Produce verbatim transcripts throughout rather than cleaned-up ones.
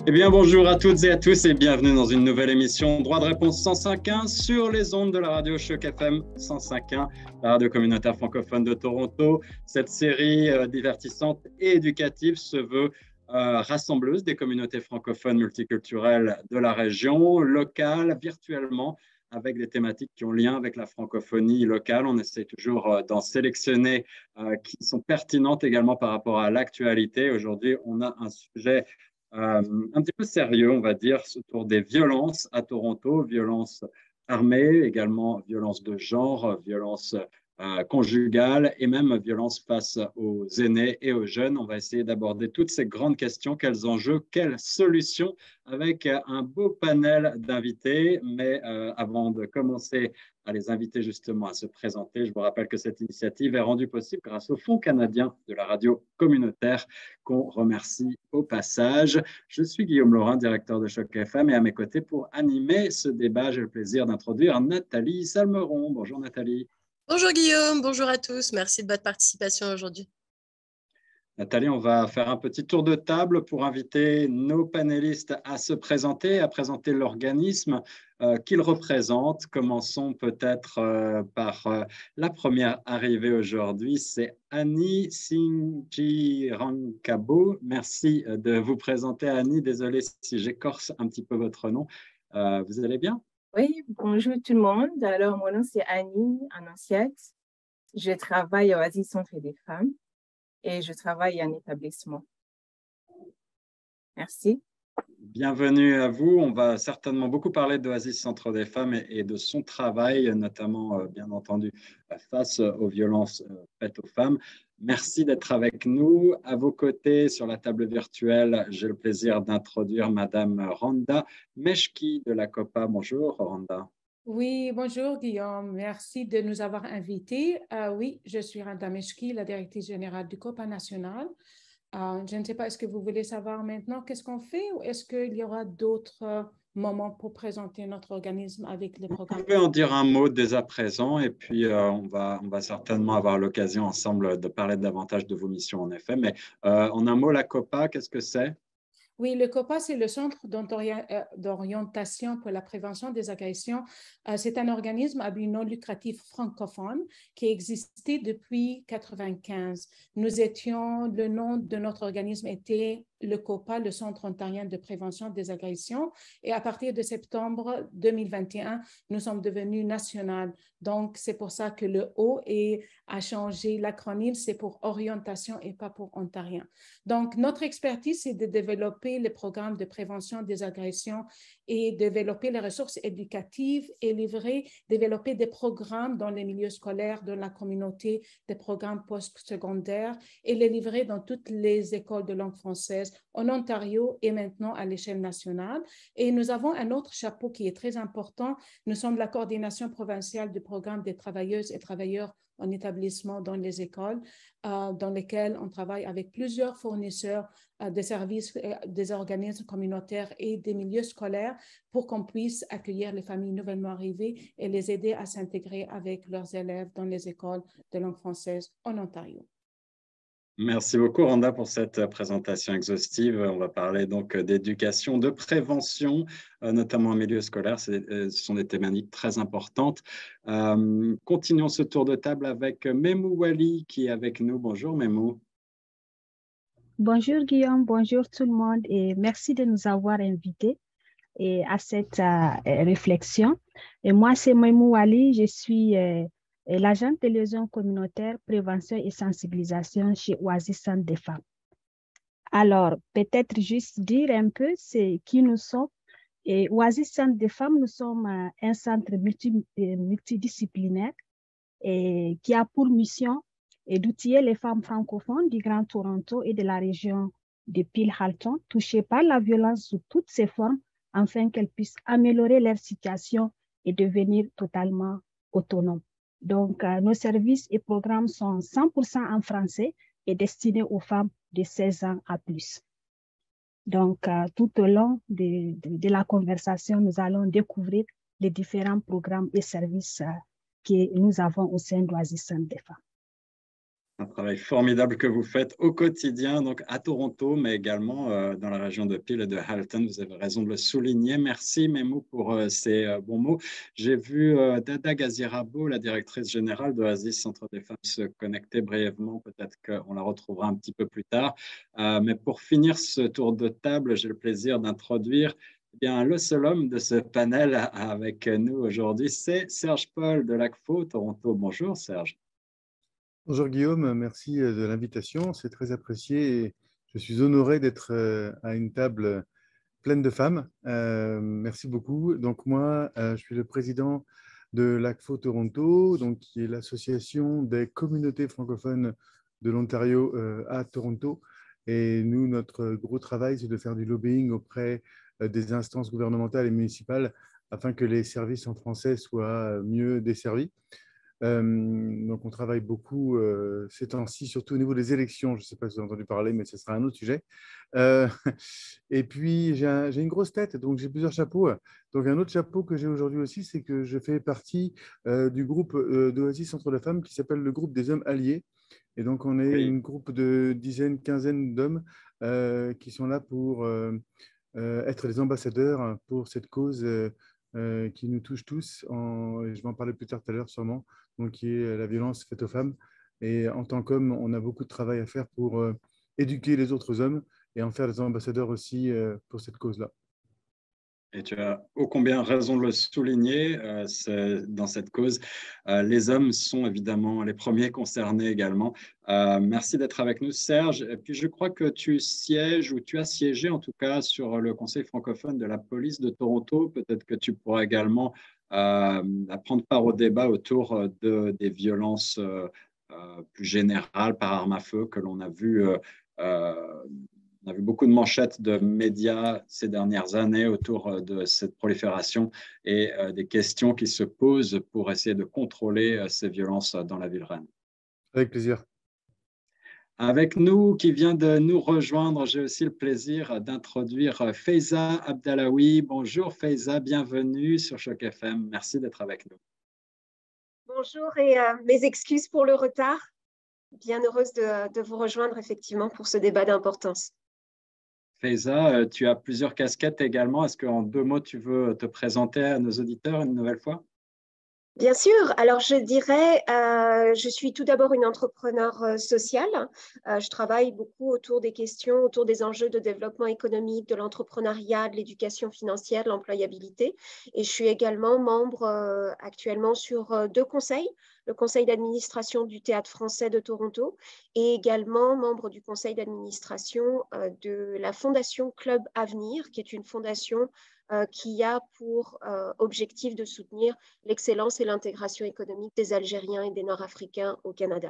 Eh bien, bonjour à toutes et à tous et bienvenue dans une nouvelle émission Droit de réponse cent cinq point un sur les ondes de la radio Choc F M cent cinq point un, la radio communautaire francophone de Toronto. Cette série euh, divertissante et éducative se veut euh, rassembleuse des communautés francophones multiculturelles de la région, locale, virtuellement, avec des thématiques qui ont lien avec la francophonie locale. On essaie toujours euh, d'en sélectionner euh, qui sont pertinentes également par rapport à l'actualité. Aujourd'hui, on a un sujet Euh, un petit peu sérieux, on va dire, autour des violences à Toronto, violences armées, également violences de genre, violences euh, conjugales et même violences face aux aînés et aux jeunes. On va essayer d'aborder toutes ces grandes questions, quels enjeux, quelles solutions, avec un beau panel d'invités. Mais euh, avant de commencer à les inviter justement à se présenter, je vous rappelle que cette initiative est rendue possible grâce au Fonds canadien de la radio communautaire, qu'on remercie au passage. Je suis Guillaume Laurin, directeur de Choc F M, et à mes côtés pour animer ce débat, j'ai le plaisir d'introduire Nathalie Salmeron. Bonjour Nathalie. Bonjour Guillaume, bonjour à tous. Merci de votre participation aujourd'hui. Nathalie, on va faire un petit tour de table pour inviter nos panélistes à se présenter, à présenter l'organisme euh, qu'ils représentent. Commençons peut-être euh, par euh, la première arrivée aujourd'hui, c'est Annie Singirankabo. Merci de vous présenter, Annie. Désolée si j'écorce un petit peu votre nom. Euh, vous allez bien? Oui, bonjour tout le monde. Alors, mon nom c'est Annie Annonciette. Je travaille au Oasis Centre des Femmes et je travaille en établissement. Merci. Bienvenue à vous. On va certainement beaucoup parler d'Oasis Centre des Femmes et, et de son travail, notamment, euh, bien entendu, face aux violences euh, faites aux femmes. Merci d'être avec nous. À vos côtés, sur la table virtuelle, j'ai le plaisir d'introduire Madame Randa Meshki de la COPA. Bonjour, Randa. Oui, bonjour Guillaume. Merci de nous avoir invités. Euh, oui, je suis Randa Meshki, la directrice générale du COPA national. Euh, je ne sais pas, est-ce que vous voulez savoir maintenant qu'est-ce qu'on fait ou est-ce qu'il y aura d'autres euh, moments pour présenter notre organisme avec les programmes? Vous pouvez en dire un mot dès à présent et puis euh, on, va, on va certainement avoir l'occasion ensemble de parler davantage de vos missions en effet. Mais euh, en un mot, la COPA, qu'est-ce que c'est? Oui, le COPA, c'est le Centre d'orientation pour la prévention des agressions. C'est un organisme à but non lucratif francophone qui existait depuis mille neuf cent quatre-vingt-quinze. Nous étions, le nom de notre organisme était le COPA, le Centre ontarien de prévention des agressions. Et à partir de septembre deux mille vingt et un, nous sommes devenus national. Donc, c'est pour ça que le O est, a changé. L'acronyme, c'est pour orientation et pas pour ontarien. Donc, notre expertise, c'est de développer les programmes de prévention des agressions et développer les ressources éducatives et livrer, développer des programmes dans les milieux scolaires, dans la communauté, des programmes postsecondaires et les livrer dans toutes les écoles de langue française en Ontario et maintenant à l'échelle nationale. Et nous avons un autre chapeau qui est très important. Nous sommes la coordination provinciale du programme des travailleuses et travailleurs en établissement dans les écoles, euh, dans lesquelles on travaille avec plusieurs fournisseurs euh, de services, euh, des organismes communautaires et des milieux scolaires pour qu'on puisse accueillir les familles nouvellement arrivées et les aider à s'intégrer avec leurs élèves dans les écoles de langue française en Ontario. Merci beaucoup, Randa, pour cette présentation exhaustive. On va parler donc d'éducation, de prévention, notamment en milieu scolaire. Ce sont des thématiques très importantes. Euh, continuons ce tour de table avec Memou Wali qui est avec nous. Bonjour, Memou. Bonjour, Guillaume. Bonjour tout le monde et merci de nous avoir invités et à cette euh, réflexion. Et moi, c'est Memou Wali. Je suis euh, et l'agente de liaison communautaire, prévention et sensibilisation chez Oasis Centre des Femmes. Alors, peut-être juste dire un peu c'est qui nous sommes. Et Oasis Centre des Femmes, nous sommes euh, un centre multi, multidisciplinaire et qui a pour mission d'outiller les femmes francophones du Grand Toronto et de la région de Peel-Halton touchées par la violence sous toutes ses formes afin qu'elles puissent améliorer leur situation et devenir totalement autonomes. Donc, euh, nos services et programmes sont cent pour cent en français et destinés aux femmes de seize ans à plus. Donc, euh, tout au long de, de, de la conversation, nous allons découvrir les différents programmes et services euh, que nous avons au sein d'Oasis Centre des Femmes. Un travail formidable que vous faites au quotidien, donc à Toronto, mais également euh, dans la région de Peel et de Halton. Vous avez raison de le souligner. Merci, Memou, pour euh, ces euh, bons mots. J'ai vu euh, Dada Gazirabo, la directrice générale de Oasis Centre des Femmes, se connecter brièvement. Peut-être qu'on la retrouvera un petit peu plus tard. Euh, mais pour finir ce tour de table, j'ai le plaisir d'introduire eh bien, le seul homme de ce panel avec nous aujourd'hui. C'est Serge Paul de l'ACFO Toronto. Bonjour, Serge. Bonjour Guillaume, merci de l'invitation, c'est très apprécié et je suis honoré d'être à une table pleine de femmes. Euh, merci beaucoup. Donc moi, je suis le président de l'ACFO Toronto, donc, qui est l'association des communautés francophones de l'Ontario à Toronto. Et nous, notre gros travail, c'est de faire du lobbying auprès des instances gouvernementales et municipales afin que les services en français soient mieux desservis. Euh, donc, on travaille beaucoup euh, ces temps-ci, surtout au niveau des élections. Je ne sais pas si vous avez entendu parler, mais ce sera un autre sujet. Euh, et puis, j'ai un, une grosse tête, donc j'ai plusieurs chapeaux. Donc, un autre chapeau que j'ai aujourd'hui aussi, c'est que je fais partie euh, du groupe euh, d'Oasis Centre de Femmes qui s'appelle le groupe des hommes alliés. Et donc, on est oui. un groupe de dizaines, quinzaines d'hommes euh, qui sont là pour euh, euh, être les ambassadeurs pour cette cause euh, euh, qui nous touche tous. En, je vais en parler plus tard tout à l'heure sûrement. Donc, qui est la violence faite aux femmes. Et en tant qu'homme, on a beaucoup de travail à faire pour euh, éduquer les autres hommes et en faire des ambassadeurs aussi euh, pour cette cause-là. Et tu as ô combien raison de le souligner, euh, dans cette cause. Euh, les hommes sont évidemment les premiers concernés également. Euh, merci d'être avec nous, Serge. Et puis, je crois que tu sièges, ou tu as siégé en tout cas, sur le Conseil francophone de la police de Toronto. Peut-être que tu pourras également euh, prendre part au débat autour de, des violences euh, euh, plus générales par arme à feu que l'on a vu euh, euh, On a vu beaucoup de manchettes de médias ces dernières années autour de cette prolifération et des questions qui se posent pour essayer de contrôler ces violences dans la ville reine. Avec plaisir. Avec nous, qui vient de nous rejoindre, j'ai aussi le plaisir d'introduire Faiza Abdallaoui. Bonjour Faiza, bienvenue sur Choc F M. Merci d'être avec nous. Bonjour et euh, mes excuses pour le retard. Bien heureuse de, de vous rejoindre effectivement pour ce débat d'importance. Faiza, tu as plusieurs casquettes également. Est-ce qu'en deux mots, tu veux te présenter à nos auditeurs une nouvelle fois? Bien sûr. Alors, je dirais, euh, je suis tout d'abord une entrepreneure euh, sociale. Euh, je travaille beaucoup autour des questions, autour des enjeux de développement économique, de l'entrepreneuriat, de l'éducation financière, de l'employabilité. Et je suis également membre euh, actuellement sur euh, deux conseils, le conseil d'administration du Théâtre français de Toronto et également membre du conseil d'administration euh, de la fondation Club Avenir, qui est une fondation Euh, qui a pour euh, objectif de soutenir l'excellence et l'intégration économique des Algériens et des Nord-Africains au Canada.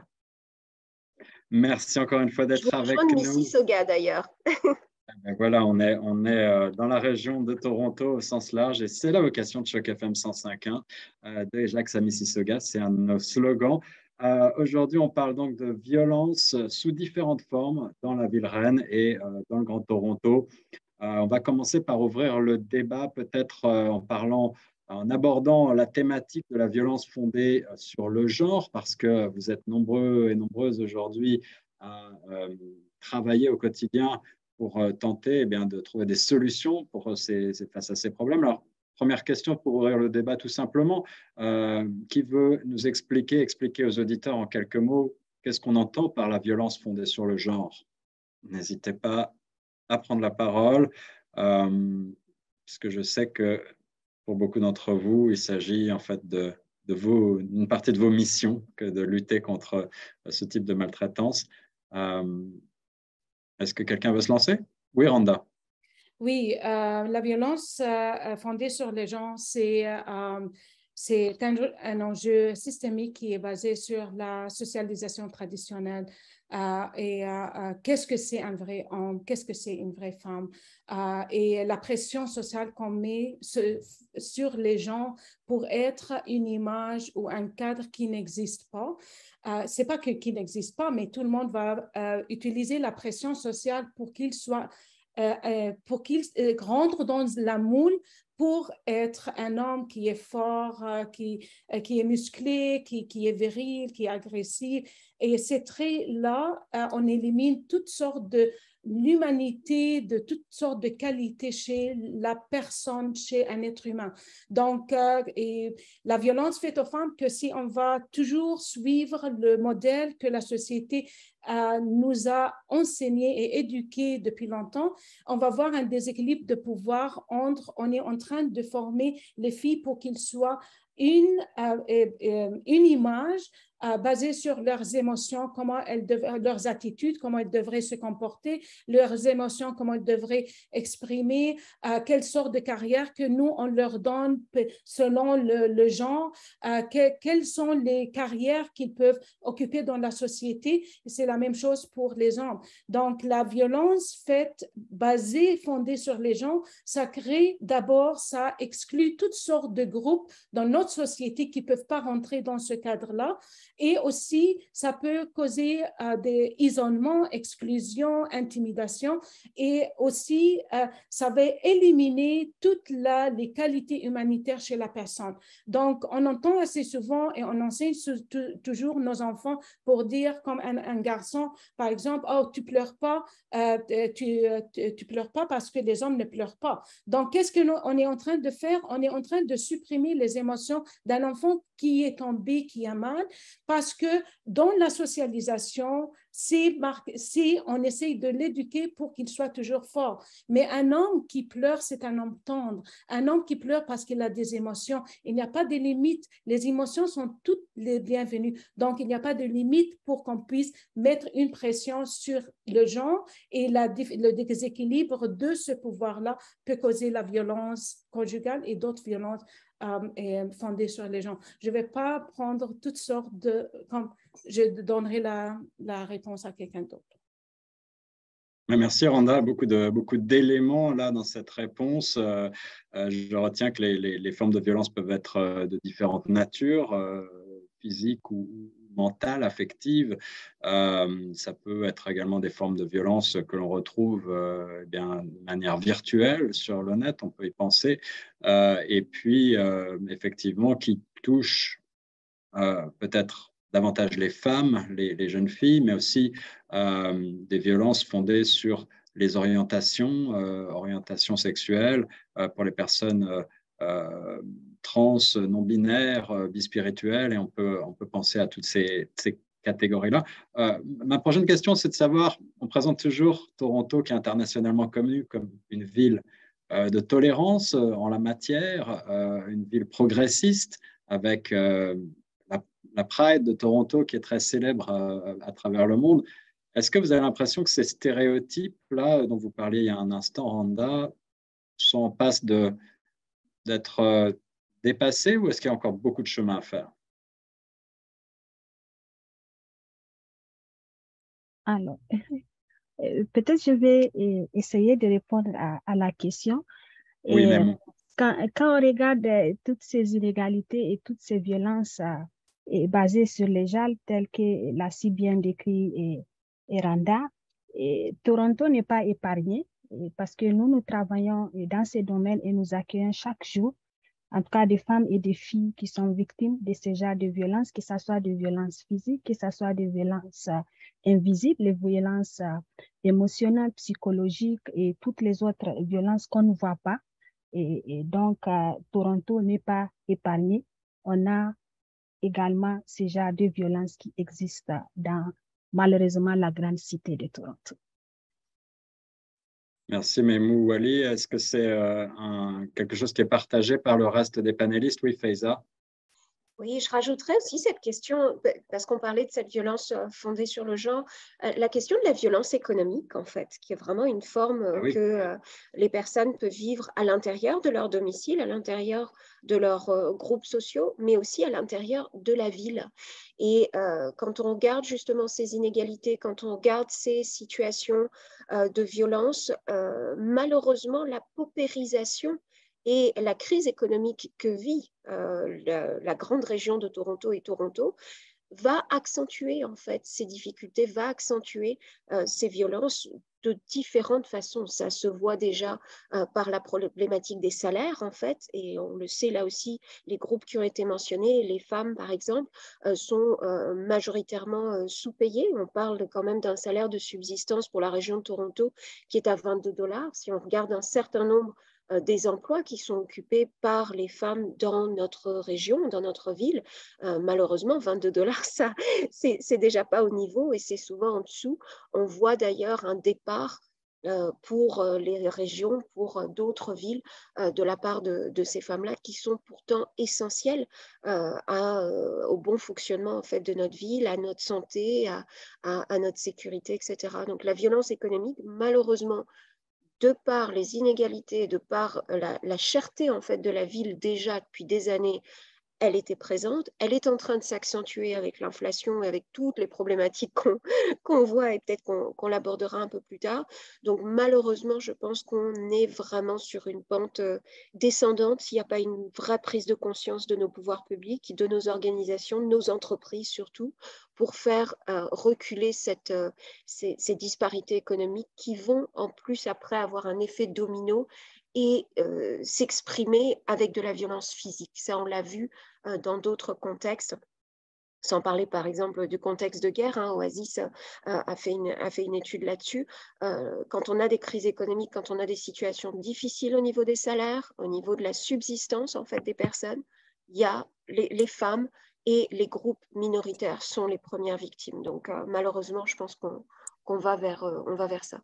Merci encore une fois d'être avec nous. Mississauga d'ailleurs. Voilà, on est, on est dans la région de Toronto au sens large et c'est la vocation de Choc F M cent cinq point un, euh, de Jacques à Mississauga, c'est un de nos slogans. Euh, Aujourd'hui, on parle donc de violence sous différentes formes dans la ville reine et euh, dans le Grand Toronto. Euh, on va commencer par ouvrir le débat, peut-être euh, en parlant, en abordant la thématique de la violence fondée euh, sur le genre, parce que vous êtes nombreux et nombreuses aujourd'hui à euh, travailler au quotidien pour euh, tenter eh bien, de trouver des solutions pour ces, face à ces problèmes. Alors, première question pour ouvrir le débat tout simplement. Euh, qui veut nous expliquer, expliquer aux auditeurs en quelques mots, qu'est-ce qu'on entend par la violence fondée sur le genre? N'hésitez pas à prendre la parole, euh, parce que je sais que pour beaucoup d'entre vous, il s'agit en fait de, de vos, une partie de vos missions que de lutter contre ce type de maltraitance. Euh, Est-ce que quelqu'un veut se lancer? Oui, Randa. Oui, euh, la violence euh, fondée sur les gens, c'est euh, c'est un, un enjeu systémique qui est basé sur la socialisation traditionnelle. Euh, et euh, qu'est-ce que c'est un vrai homme, qu'est-ce que c'est une vraie femme, euh, et la pression sociale qu'on met sur, sur les gens pour être une image ou un cadre qui n'existe pas. Euh, c'est pas que qui n'existe pas, mais tout le monde va euh, utiliser la pression sociale pour qu'il soit Euh, euh, pour qu'il euh, rentre dans la moule pour être un homme qui est fort, euh, qui, euh, qui est musclé, qui, qui est viril, qui est agressif. Et ces traits-là, euh, on élimine toutes sortes de l'humanité, de toutes sortes de qualités chez la personne, chez un être humain. Donc, euh, et la violence faite aux femmes, que si on va toujours suivre le modèle que la société euh, nous a enseigné et éduqué depuis longtemps, on va voir un déséquilibre de pouvoir entre, on est en train de former les filles pour qu'ils soient une, euh, euh, une image euh, basée sur leurs émotions, comment elles dev- leurs attitudes, comment elles devraient se comporter, leurs émotions, comment elles devraient exprimer, euh, quelle sorte de carrière que nous, on leur donne selon le, le genre, euh, que, quelles sont les carrières qu'ils peuvent occuper dans la société. C'est la même chose pour les hommes. Donc, la violence faite, basée, fondée sur les gens, ça crée d'abord, ça exclut toutes sortes de groupes dans notre société qui ne peuvent pas rentrer dans ce cadre-là. Et aussi, ça peut causer euh, des isolements, exclusion, intimidation. Et aussi, euh, ça va éliminer toutes la, les qualités humanitaires chez la personne. Donc, on entend assez souvent et on enseigne toujours nos enfants pour dire, comme un, un garçon, par exemple, « Oh, tu ne pleures pas, euh, tu, tu, tu pleures pas parce que les hommes ne pleurent pas. » Donc, qu'est-ce qu'on est en train de faire? On est en train de supprimer les émotions d'un enfant qui est tombé, qui a mal, parce que dans la socialisation, si on essaye de l'éduquer pour qu'il soit toujours fort. Mais un homme qui pleure, c'est un homme tendre. Un homme qui pleure parce qu'il a des émotions. Il n'y a pas de limite. Les émotions sont toutes les bienvenues. Donc, il n'y a pas de limite pour qu'on puisse mettre une pression sur le genre, et la, le déséquilibre de ce pouvoir-là peut causer la violence conjugale et d'autres violences euh, fondées sur les gens. Je ne vais pas prendre toutes sortes de... Comme je donnerai la, la réponse à quelqu'un d'autre. Merci Randa, beaucoup de beaucoup d'éléments là dans cette réponse. Euh, euh, je retiens que les, les, les formes de violence peuvent être euh, de différentes natures, euh, physiques ou mentales, affectives. Euh, ça peut être également des formes de violence que l'on retrouve euh, eh bien, de manière virtuelle sur le net, on peut y penser, euh, et puis euh, effectivement qui touchent euh, peut-être davantage les femmes, les, les jeunes filles, mais aussi euh, des violences fondées sur les orientations, euh, orientations sexuelles euh, pour les personnes euh, euh, trans, non-binaires, euh, bispirituelles, et on peut, on peut penser à toutes ces, ces catégories-là. Euh, ma prochaine question, c'est de savoir, on présente toujours Toronto, qui est internationalement connue comme une ville euh, de tolérance euh, en la matière, euh, une ville progressiste, avec euh, la, la Pride de Toronto qui est très célèbre à, à travers le monde. Est-ce que vous avez l'impression que ces stéréotypes-là dont vous parliez il y a un instant, Randa, sont en passe de, d'être euh, dépassés, ou est-ce qu'il y a encore beaucoup de chemin à faire? Alors, peut-être je vais essayer de répondre à, à la question. Oui, et, même. Quand, quand on regarde toutes ces inégalités et toutes ces violences euh, basées sur les genres, telles que l'a si bien décrit et, et Randa, et Toronto n'est pas épargné, et parce que nous, nous travaillons dans ces domaines et nous accueillons chaque jour, en tout cas des femmes et des filles qui sont victimes de ce genre de violences, que ce soit des violences physiques, que ce soit des violences euh, invisibles, les violences euh, émotionnelles, psychologiques et toutes les autres violences qu'on ne voit pas. Et, et donc, euh, Toronto n'est pas épargné. On a également ce genre de violence qui existe dans, malheureusement, la grande cité de Toronto. Merci Memou Wali. Est-ce que c'est euh, un, quelque chose qui est partagé par le reste des panélistes? Oui, Faiza. Oui, je rajouterais aussi cette question, parce qu'on parlait de cette violence fondée sur le genre, la question de la violence économique, en fait, qui est vraiment une forme ah oui. que les personnes peuvent vivre à l'intérieur de leur domicile, à l'intérieur de leurs groupes sociaux, mais aussi à l'intérieur de la ville. Et euh, quand on regarde justement ces inégalités, quand on regarde ces situations euh, de violence, euh, malheureusement, la paupérisation et la crise économique que vit euh, la, la grande région de Toronto et Toronto va accentuer en fait ces difficultés, va accentuer euh, ces violences de différentes façons. Ça se voit déjà euh, par la problématique des salaires, en fait, et on le sait là aussi, les groupes qui ont été mentionnés, les femmes, par exemple, euh, sont euh, majoritairement euh, sous-payées. On parle quand même d'un salaire de subsistance pour la région de Toronto qui est à vingt-deux dollars. Si on regarde un certain nombre euh, des emplois qui sont occupés par les femmes dans notre région, dans notre ville, euh, malheureusement, vingt-deux dollars, ça, c'est, c'est déjà pas au niveau et c'est souvent en dessous. On voit d'ailleurs un départ euh, pour euh, les régions, pour euh, d'autres villes, euh, de la part de, de ces femmes-là qui sont pourtant essentielles euh, à, euh, au bon fonctionnement en fait, de notre ville, à notre santé, à, à, à notre sécurité, et cetera. Donc la violence économique, malheureusement, de par les inégalités, de par la, la cherté en fait, de la ville déjà depuis des années, elle était présente, elle est en train de s'accentuer avec l'inflation et avec toutes les problématiques qu'on qu'on voit et peut-être qu'on qu'on l'abordera un peu plus tard. Donc malheureusement, je pense qu'on est vraiment sur une pente descendante s'il n'y a pas une vraie prise de conscience de nos pouvoirs publics, de nos organisations, de nos entreprises surtout, pour faire euh, reculer cette, euh, ces, ces disparités économiques qui vont en plus après avoir un effet domino et euh, s'exprimer avec de la violence physique. Ça, on l'a vu euh, dans d'autres contextes, sans parler par exemple du contexte de guerre. Hein, Oasis euh, a, fait une, a fait une étude là-dessus. Euh, quand on a des crises économiques, quand on a des situations difficiles au niveau des salaires, au niveau de la subsistance en fait, des personnes, il y a les, les femmes et les groupes minoritaires sont les premières victimes. Donc euh, malheureusement, je pense qu'on qu'on va vers, euh, on va vers ça.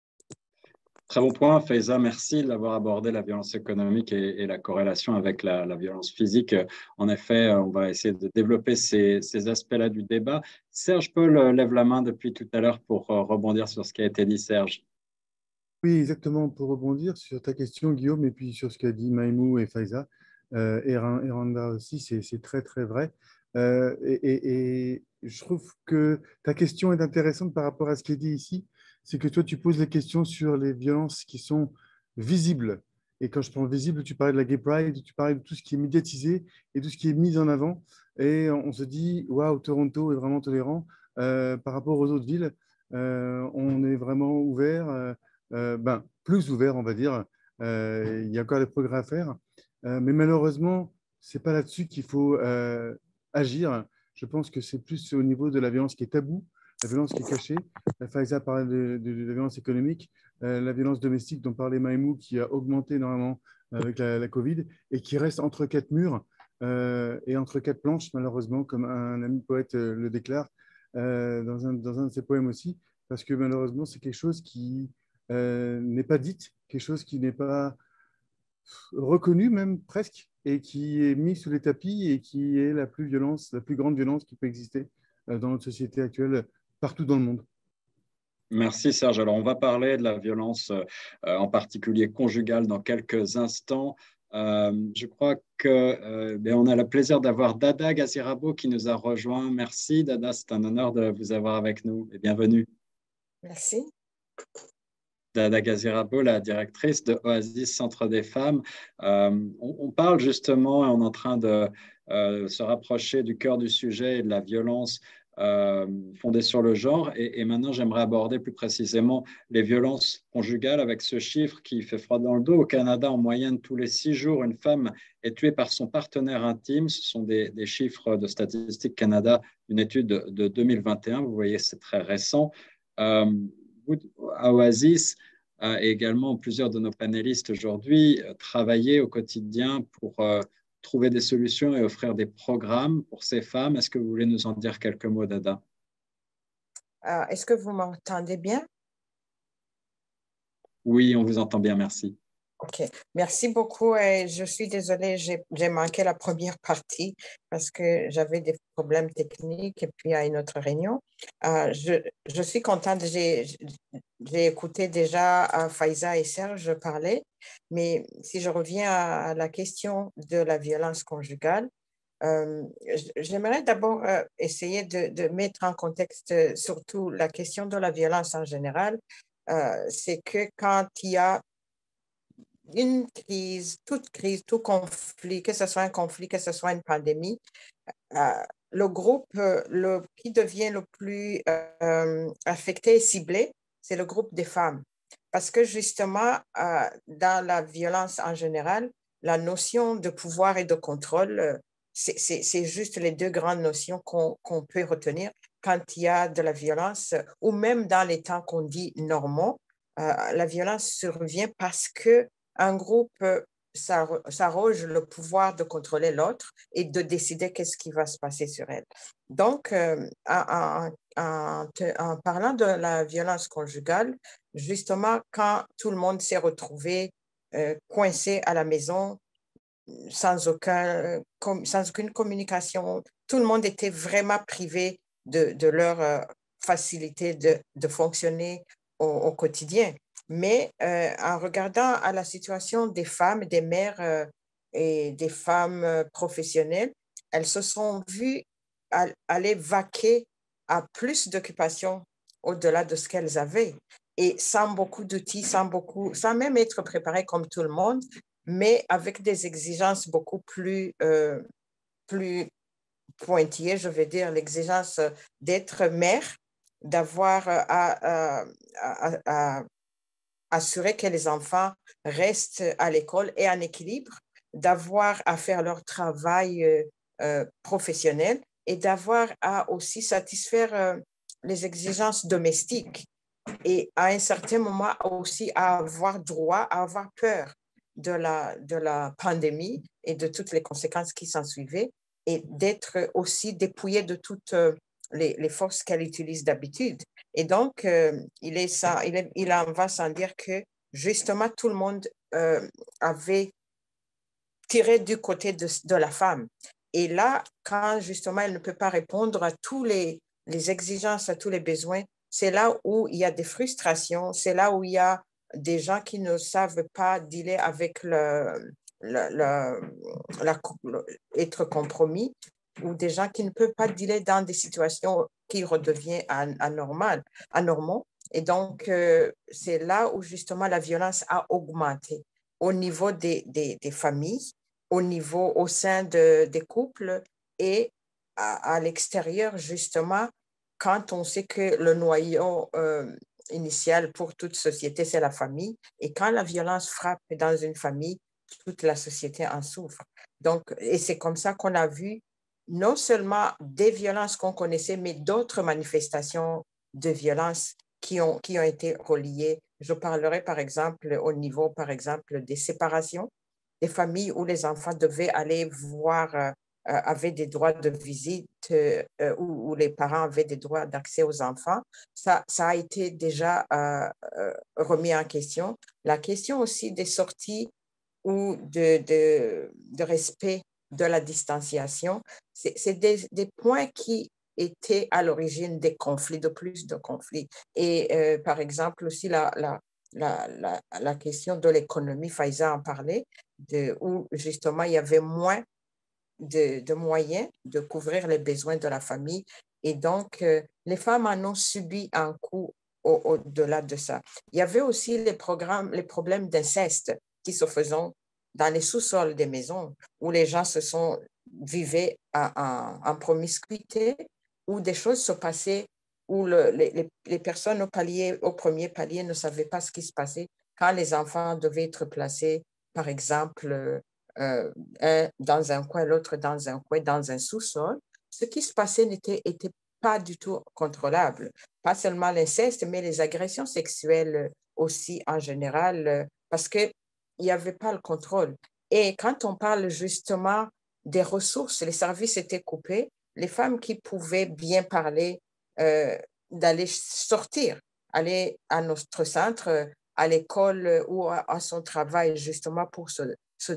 Très bon point, Faiza. Merci d'avoir abordé la violence économique et, et la corrélation avec la, la violence physique. En effet, on va essayer de développer ces, ces aspects-là du débat. Serge Paul lève la main depuis tout à l'heure pour rebondir sur ce qui a été dit, Serge. Oui, exactement, pour rebondir sur ta question, Guillaume, et puis sur ce qu'a dit Maïmou et Faiza, euh, et Randa aussi, c'est très, très vrai. Euh, et, et, et je trouve que ta question est intéressante par rapport à ce qui est dit ici. C'est que toi, tu poses les questions sur les violences qui sont visibles. Et quand je prends visible, tu parlais de la Gay Pride, tu parlais de tout ce qui est médiatisé et tout ce qui est mis en avant. Et on se dit, waouh, Toronto est vraiment tolérant euh, par rapport aux autres villes. Euh, on est vraiment ouvert, euh, euh, ben, plus ouvert, on va dire. Euh, il y a encore des progrès à faire. Euh, mais malheureusement, ce n'est pas là-dessus qu'il faut euh, agir. Je pense que c'est plus au niveau de la violence qui est taboue, la violence qui est cachée. Faiza parlait de, de, de la violence économique, euh, la violence domestique dont parlait Maïmou, qui a augmenté énormément avec la, la Covid et qui reste entre quatre murs euh, et entre quatre planches, malheureusement, comme un ami poète euh, le déclare euh, dans, un, dans un de ses poèmes aussi, parce que malheureusement, c'est quelque chose qui euh, n'est pas dit, quelque chose qui n'est pas reconnu même presque, et qui est mis sous les tapis et qui est la plus violence, la plus grande violence qui peut exister euh, dans notre société actuelle, partout dans le monde. Merci Serge. Alors on va parler de la violence euh, en particulier conjugale dans quelques instants. Euh, je crois que euh, ben, on a le plaisir d'avoir Dada Gazirabo qui nous a rejoint. Merci Dada, c'est un honneur de vous avoir avec nous et bienvenue. Merci. Dada Gazirabo, la directrice de Oasis Centre des Femmes. Euh, on, on parle justement et on est en train de euh, se rapprocher du cœur du sujet et de la violence Euh, fondée sur le genre. Et, et maintenant, j'aimerais aborder plus précisément les violences conjugales avec ce chiffre qui fait froid dans le dos. Au Canada, en moyenne, tous les six jours, une femme est tuée par son partenaire intime. Ce sont des, des chiffres de Statistique Canada, une étude de, de deux mille vingt et un. Vous voyez, c'est très récent. Euh, à Oasis, euh, et également plusieurs de nos panélistes aujourd'hui, euh, travailler au quotidien pour euh, trouver des solutions et offrir des programmes pour ces femmes. Est-ce que vous voulez nous en dire quelques mots, Dada? Euh, Est-ce que vous m'entendez bien? Oui, on vous entend bien, merci. OK. Merci beaucoup. Et je suis désolée, j'ai manqué la première partie parce que j'avais des problèmes techniques et puis à une autre réunion. Euh, je, je suis contente. J'ai écouté déjà euh, Faiza et Serge parler, mais si je reviens à, à la question de la violence conjugale, euh, j'aimerais d'abord euh, essayer de, de mettre en contexte euh, surtout la question de la violence en général. Euh, C'est que quand il y a une crise, toute crise, tout conflit, que ce soit un conflit, que ce soit une pandémie, euh, le groupe euh, le, qui devient le plus euh, affecté et ciblé, c'est le groupe des femmes. Parce que justement, euh, dans la violence en général, la notion de pouvoir et de contrôle, euh, c'est juste les deux grandes notions qu'on qu'on peut retenir quand il y a de la violence, ou même dans les temps qu'on dit normaux. Euh, la violence survient parce qu'un groupe euh, s'arroge le pouvoir de contrôler l'autre et de décider qu'est-ce qui va se passer sur elle. Donc, euh, en, en, en parlant de la violence conjugale, justement, quand tout le monde s'est retrouvé euh, coincé à la maison, sans, aucun, com, sans aucune communication, tout le monde était vraiment privé de, de leur euh, facilité de, de fonctionner au, au quotidien. Mais euh, en regardant à la situation des femmes, des mères euh, et des femmes euh, professionnelles, elles se sont vues aller vaquer à plus d'occupations au-delà de ce qu'elles avaient. Et sans beaucoup d'outils, sans beaucoup, sans même être préparées comme tout le monde, mais avec des exigences beaucoup plus, euh, plus pointillées, je veux dire, l'exigence d'être mère, d'avoir à, à, à, à assurer que les enfants restent à l'école et en équilibre, d'avoir à faire leur travail euh, euh, professionnel et d'avoir à aussi satisfaire euh, les exigences domestiques et à un certain moment aussi à avoir droit, à avoir peur de la, de la pandémie et de toutes les conséquences qui s'en suivaient et d'être aussi dépouillée de toutes les, les forces qu'elle utilise d'habitude. Et donc, euh, il, est ça, il, est, il en va sans dire que justement tout le monde euh, avait tiré du côté de, de la femme. Et là, quand justement elle ne peut pas répondre à tous les, les exigences, à tous les besoins, c'est là où il y a des frustrations, c'est là où il y a des gens qui ne savent pas dealer avec le, le, le, la, le, être compromis, ou des gens qui ne peuvent pas dealer dans des situations qui redeviennent anormales, anormaux. Et donc, euh, c'est là où justement la violence a augmenté au niveau des, des, des familles, au niveau, au sein de, des couples et à, à l'extérieur, justement, quand on sait que le noyau euh, initial pour toute société, c'est la famille. Et quand la violence frappe dans une famille, toute la société en souffre. Donc, et c'est comme ça qu'on a vu non seulement des violences qu'on connaissait, mais d'autres manifestations de violence qui ont, qui ont été reliées. Je parlerai par exemple au niveau, par exemple, des séparations, des familles où les enfants devaient aller voir, euh, avaient des droits de visite, euh, où, où les parents avaient des droits d'accès aux enfants. Ça, ça a été déjà euh, euh, remis en question. La question aussi des sorties ou de, de, de respect de la distanciation, c'est des, des points qui étaient à l'origine des conflits, de plus de conflits. Et euh, par exemple aussi la, la, la, la, la question de l'économie, Faiza en parlait, de, où justement il y avait moins de, de moyens de couvrir les besoins de la famille. Et donc, euh, les femmes en ont subi un coup au-delà de ça. Il y avait aussi les, programmes, les problèmes d'inceste qui se faisaient dans les sous-sols des maisons, où les gens se sont vivaient en, en, en promiscuité, où des choses se passaient, où le, les, les personnes au, palier, au premier palier ne savaient pas ce qui se passait quand les enfants devaient être placés, par exemple, euh, un dans un coin, l'autre dans un coin, dans un sous-sol. Ce qui se passait n'était était pas du tout contrôlable. Pas seulement l'inceste, mais les agressions sexuelles aussi en général, parce qu'il n'y avait pas le contrôle. Et quand on parle justement des ressources, les services étaient coupés, les femmes qui pouvaient bien parler, euh, d'aller sortir, aller à notre centre, à l'école ou à, à son travail, justement pour se, se,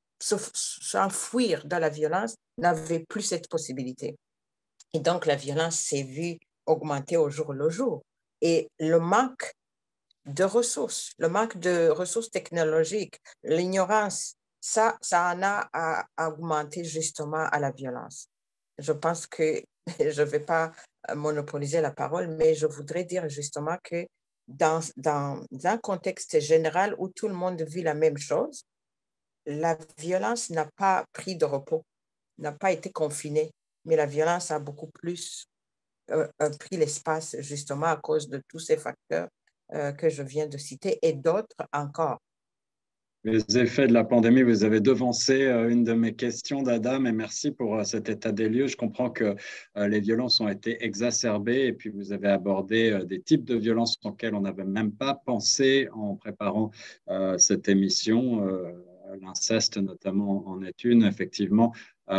s'enfuir dans la violence, n'avaient plus cette possibilité. Et donc, la violence s'est vue augmenter au jour le jour. Et le manque de ressources, le manque de ressources technologiques, l'ignorance, ça, ça en a à, à augmenter justement à la violence. Je pense que je ne vais pas monopoliser la parole, mais je voudrais dire justement que dans, dans un contexte général où tout le monde vit la même chose, la violence n'a pas pris de repos, n'a pas été confinée, mais la violence a beaucoup plus euh, pris l'espace justement à cause de tous ces facteurs euh, que je viens de citer et d'autres encore. Les effets de la pandémie, vous avez devancé une de mes questions, d'Adam, et merci pour cet état des lieux. Je comprends que les violences ont été exacerbées et puis vous avez abordé des types de violences auxquelles on n'avait même pas pensé en préparant cette émission. L'inceste notamment en est une, effectivement.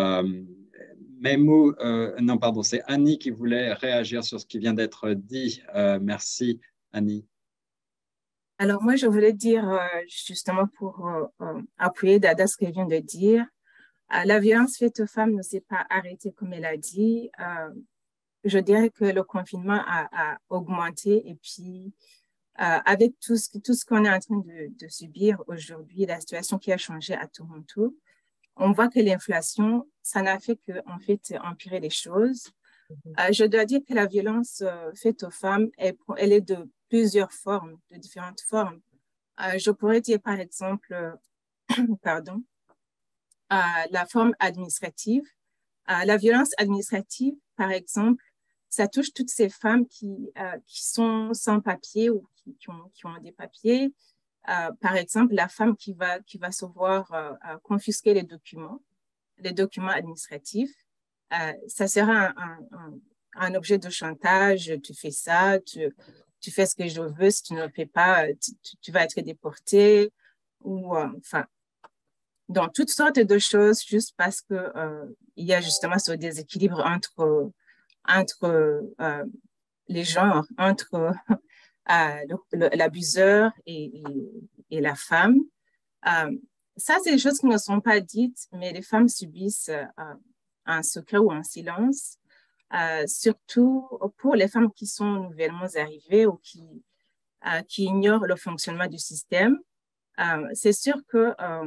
Memou, euh, non, pardon, c'est Annie qui voulait réagir sur ce qui vient d'être dit. Euh, merci, Annie. Alors, moi, je voulais dire, euh, justement, pour euh, euh, appuyer Dada ce qu'elle vient de dire, euh, la violence faite aux femmes ne s'est pas arrêtée, comme elle a dit. Euh, je dirais que le confinement a, a augmenté et puis, euh, avec tout ce, tout ce qu'on est en train de, de subir aujourd'hui, la situation qui a changé à Toronto, on voit que l'inflation, ça n'a fait qu'en fait, empirer les choses. Euh, je dois dire que la violence euh, faite aux femmes, elle, elle est de plusieurs formes, de différentes formes. Euh, je pourrais dire, par exemple, euh, pardon, euh, la forme administrative. Euh, la violence administrative, par exemple, ça touche toutes ces femmes qui, euh, qui sont sans papier ou qui, qui, ont, qui ont des papiers. Euh, par exemple, la femme qui va, qui va se voir euh, confisquer les documents, les documents administratifs. Euh, ça sera un, un, un, un objet de chantage. Tu fais ça, tu, tu fais ce que je veux. Si tu ne le fais pas, tu, tu vas être déporté. Ou, euh, enfin, donc, toutes sortes de choses juste parce que euh, il y a justement ce déséquilibre entre, entre euh, les genres, entre euh, l'abuseur et, et, et la femme. Euh, ça, c'est des choses qui ne sont pas dites, mais les femmes subissent euh, en secret ou en silence, euh, surtout pour les femmes qui sont nouvellement arrivées ou qui, euh, qui ignorent le fonctionnement du système. Euh, c'est sûr que euh,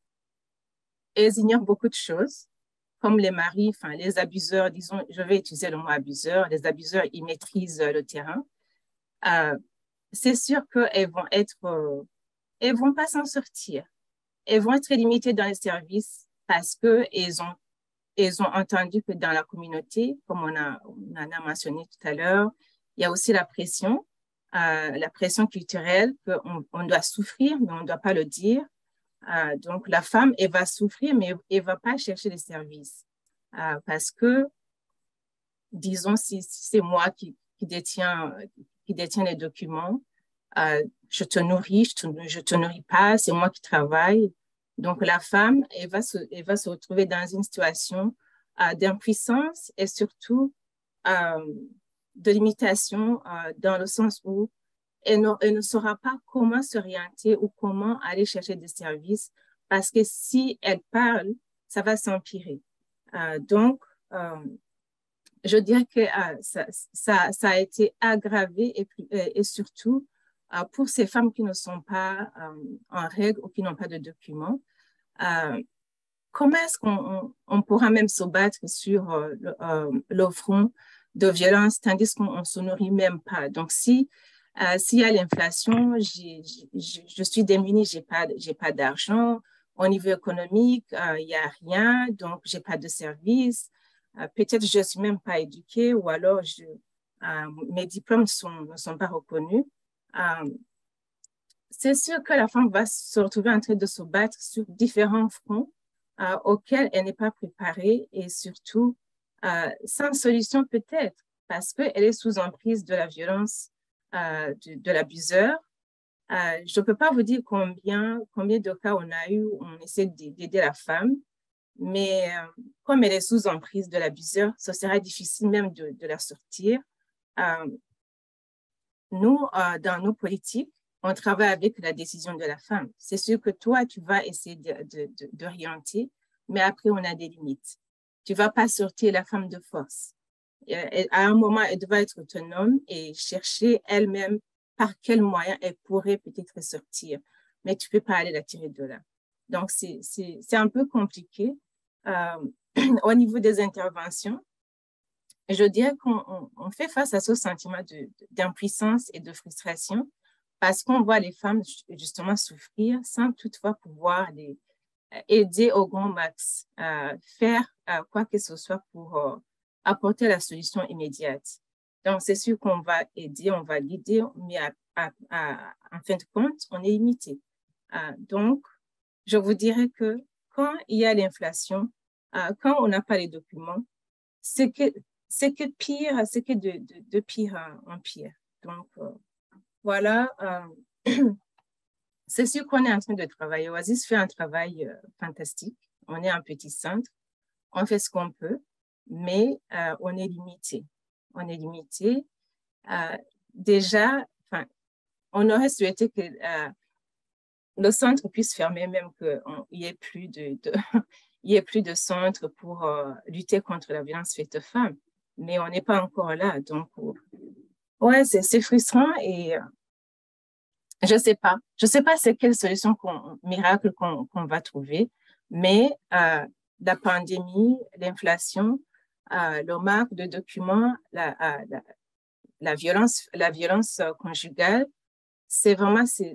elles ignorent beaucoup de choses, comme les maris, enfin les abuseurs, disons, je vais utiliser le mot abuseur, les abuseurs, ils maîtrisent le terrain. Euh, c'est sûr qu'elles vont être, euh, elles vont pas s'en sortir. Elles vont être limitées dans les services parce qu'elles ont, elles ont entendu que dans la communauté, comme on, a, on en a mentionné tout à l'heure, il y a aussi la pression, euh, la pression culturelle qu'on on doit souffrir, mais on ne doit pas le dire. Euh, donc, la femme, elle va souffrir, mais elle ne va pas chercher les services. Euh, parce que, disons, si, si c'est moi qui, qui, détiens, qui détiens les documents, euh, je te nourris, je te, je te nourris pas, c'est moi qui travaille. Donc, la femme, elle va se, elle va se retrouver dans une situation euh, d'impuissance et surtout euh, de limitation euh, dans le sens où elle ne, elle ne saura pas comment s'orienter ou comment aller chercher des services parce que si elle parle, ça va s'empirer. Euh, donc, euh, je dirais que euh, ça, ça, ça a été aggravé et, et, et surtout euh, pour ces femmes qui ne sont pas euh, en règle ou qui n'ont pas de documents. Euh, comment est-ce qu'on on, on pourra même se battre sur euh, le, euh, le front de violence tandis qu'on ne se nourrit même pas? Donc, si Euh, s'il y a l'inflation, je suis démunie, je n'ai pas, j'ai pas d'argent. Au niveau économique, euh, il n'y a rien, donc je n'ai pas de service. Euh, peut-être je ne suis même pas éduquée ou alors je, euh, mes diplômes sont, ne sont pas reconnus. Euh, c'est sûr que la femme va se retrouver en train de se battre sur différents fronts euh, auxquels elle n'est pas préparée et surtout euh, sans solution peut-être parce qu'elle est sous emprise de la violence Euh, de, de l'abuseur. Euh, je ne peux pas vous dire combien, combien de cas on a eu où on essaie d'aider la femme, mais euh, comme elle est sous emprise de l'abuseur, ce sera difficile même de, de la sortir. Euh, nous, euh, dans nos politiques, on travaille avec la décision de la femme. C'est sûr que toi, tu vas essayer d'orienter, mais après, on a des limites. Tu ne vas pas sortir la femme de force. À un moment, elle doit être autonome et chercher elle-même par quels moyens elle pourrait peut-être sortir. Mais tu ne peux pas aller la tirer de là. Donc, c'est un peu compliqué. Euh, au niveau des interventions, je dirais qu'on fait face à ce sentiment d'impuissance et de frustration parce qu'on voit les femmes justement souffrir sans toutefois pouvoir les aider au grand max, euh, faire euh, quoi que ce soit pour... Euh, apporter la solution immédiate. Donc, c'est sûr qu'on va aider, on va guider, mais à, à, à, en fin de compte, on est limité. Euh, donc, je vous dirais que quand il y a l'inflation, euh, quand on n'a pas les documents, c'est que, c'est que pire, c'est que de, de, de pire en pire. Donc, euh, voilà. Euh, c'est sûr qu'on est en train de travailler. Oasis fait un travail euh, fantastique. On est un petit centre. On fait ce qu'on peut, mais euh, on est limité. On est limité. Euh, déjà, enfin, on aurait souhaité que euh, le centre puisse fermer, même qu'il n'y ait plus de, de il y ait plus de centre pour euh, lutter contre la violence faite aux femmes. Mais on n'est pas encore là. Donc, euh, ouais, c'est frustrant et euh, je ne sais pas. Je ne sais pas c'est quelle solution qu'on, miracle qu'on qu'on va trouver, mais euh, la pandémie, l'inflation, euh, le manque de documents, la, la, la violence, la violence conjugale, c'est vraiment, c'est,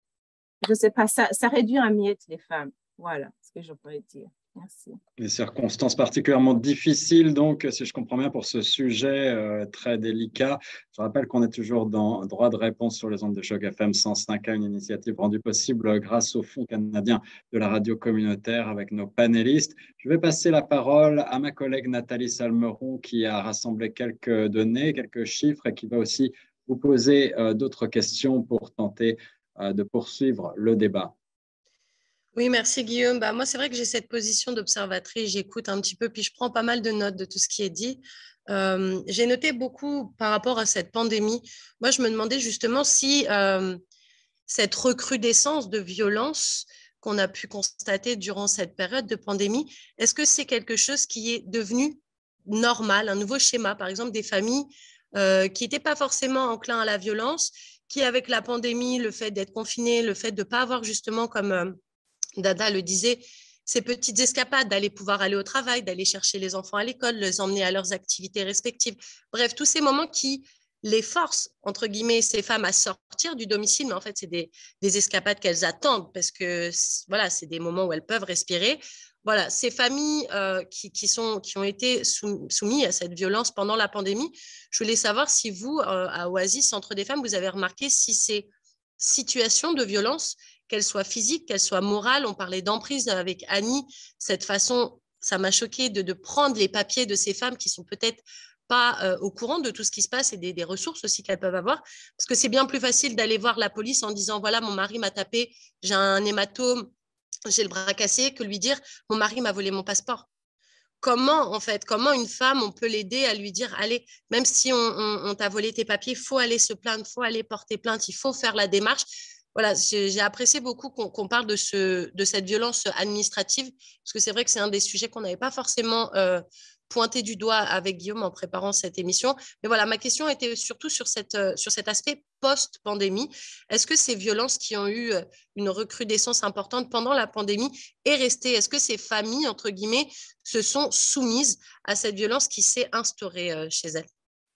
je ne sais pas, ça, ça réduit en miettes les femmes. Voilà ce que je pourrais dire. Merci. Des circonstances particulièrement difficiles, donc, si je comprends bien, pour ce sujet euh, très délicat. Je rappelle qu'on est toujours dans Droit de réponse sur les ondes de Choc F M cent cinq A, une initiative rendue possible grâce au Fonds canadien de la radio communautaire avec nos panélistes. Je vais passer la parole à ma collègue Nathalie Salmeron qui a rassemblé quelques données, quelques chiffres et qui va aussi vous poser euh, d'autres questions pour tenter euh, de poursuivre le débat. Oui, merci Guillaume. Bah, moi, c'est vrai que j'ai cette position d'observatrice, j'écoute un petit peu, puis je prends pas mal de notes de tout ce qui est dit. Euh, j'ai noté beaucoup par rapport à cette pandémie. Moi, je me demandais justement si euh, cette recrudescence de violence qu'on a pu constater durant cette période de pandémie, est-ce que c'est quelque chose qui est devenu normal, un nouveau schéma, par exemple des familles euh, qui n'étaient pas forcément enclins à la violence, qui avec la pandémie, le fait d'être confinés, le fait de ne pas avoir justement comme... Euh, Dada le disait, ces petites escapades, d'aller pouvoir aller au travail, d'aller chercher les enfants à l'école, les emmener à leurs activités respectives. Bref, tous ces moments qui les forcent, entre guillemets, ces femmes à sortir du domicile, mais en fait, c'est des, des escapades qu'elles attendent parce que voilà, c'est des moments où elles peuvent respirer. Voilà, ces familles euh, qui, qui, sont, qui ont été sou, soumises à cette violence pendant la pandémie, je voulais savoir si vous, euh, à Oasis, Centre des femmes, vous avez remarqué si ces situations de violence, qu'elle soit physique, qu'elle soit morale. On parlait d'emprise avec Annie. Cette façon, ça m'a choqué de, de prendre les papiers de ces femmes qui sont peut-être pas euh, au courant de tout ce qui se passe et des, des ressources aussi qu'elles peuvent avoir. Parce que c'est bien plus facile d'aller voir la police en disant, voilà, mon mari m'a tapé, j'ai un hématome, j'ai le bras cassé, que lui dire, mon mari m'a volé mon passeport. Comment, en fait, comment une femme, on peut l'aider à lui dire, allez, même si on, on, on t'a volé tes papiers, il faut aller se plaindre, il faut aller porter plainte, il faut faire la démarche. Voilà, j'ai apprécié beaucoup qu'on qu'on parle de, ce, de cette violence administrative, parce que c'est vrai que c'est un des sujets qu'on n'avait pas forcément euh, pointé du doigt avec Guillaume en préparant cette émission. Mais voilà, ma question était surtout sur, cette, sur cet aspect post-pandémie. Est-ce que ces violences qui ont eu une recrudescence importante pendant la pandémie est restée? Est-ce que ces familles, entre guillemets, se sont soumises à cette violence qui s'est instaurée chez elles?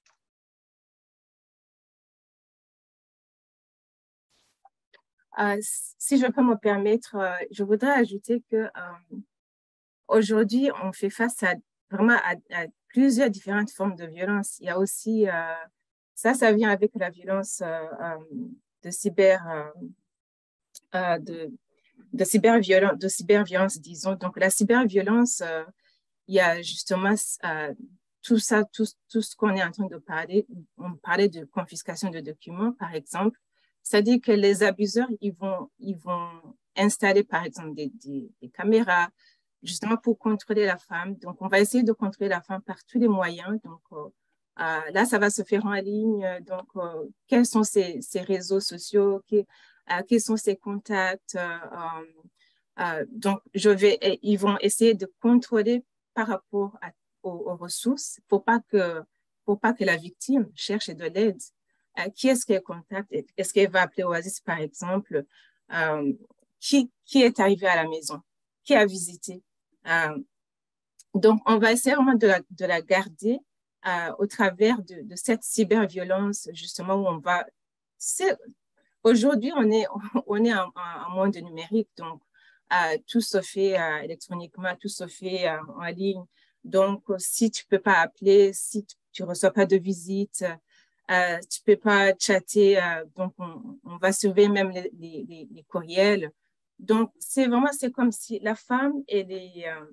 Euh, si je peux me permettre, euh, je voudrais ajouter que euh, aujourd'hui, on fait face à vraiment à, à plusieurs différentes formes de violence. Il y a aussi, euh, ça, ça vient avec la violence euh, euh, de cyber, euh, euh, de, de cyberviolence, de cyberviolence, disons. Donc, la cyberviolence, euh, il y a justement euh, tout ça, tout, tout ce qu'on est en train de parler. On parlait de confiscation de documents, par exemple. C'est-à-dire que les abuseurs, ils vont, ils vont installer, par exemple, des, des, des caméras, justement pour contrôler la femme. Donc, on va essayer de contrôler la femme par tous les moyens. Donc, euh, euh, là, ça va se faire en ligne. Donc, euh, quels sont ces, ces réseaux sociaux? Qui, euh, quels sont ces contacts? Euh, euh, donc, je vais, ils vont essayer de contrôler par rapport à, aux, aux ressources pour pas que, pour pas que la victime cherche de l'aide. Euh, qui est-ce qu'elle contacte? Est-ce qu'elle va appeler Oasis, par exemple? Euh, qui, qui est arrivé à la maison? Qui a visité? Euh, donc, on va essayer vraiment de la, de la garder euh, au travers de, de cette cyberviolence, justement, où on va... Aujourd'hui, on est, on est en, en monde numérique, donc euh, tout se fait euh, électroniquement, tout se fait euh, en ligne. Donc, si tu ne peux pas appeler, si tu tu ne reçois pas de visite, euh, tu ne peux pas chatter, euh, donc on, on va surveiller même les, les, les courriels. Donc, c'est vraiment, c'est comme si la femme, elle est, euh,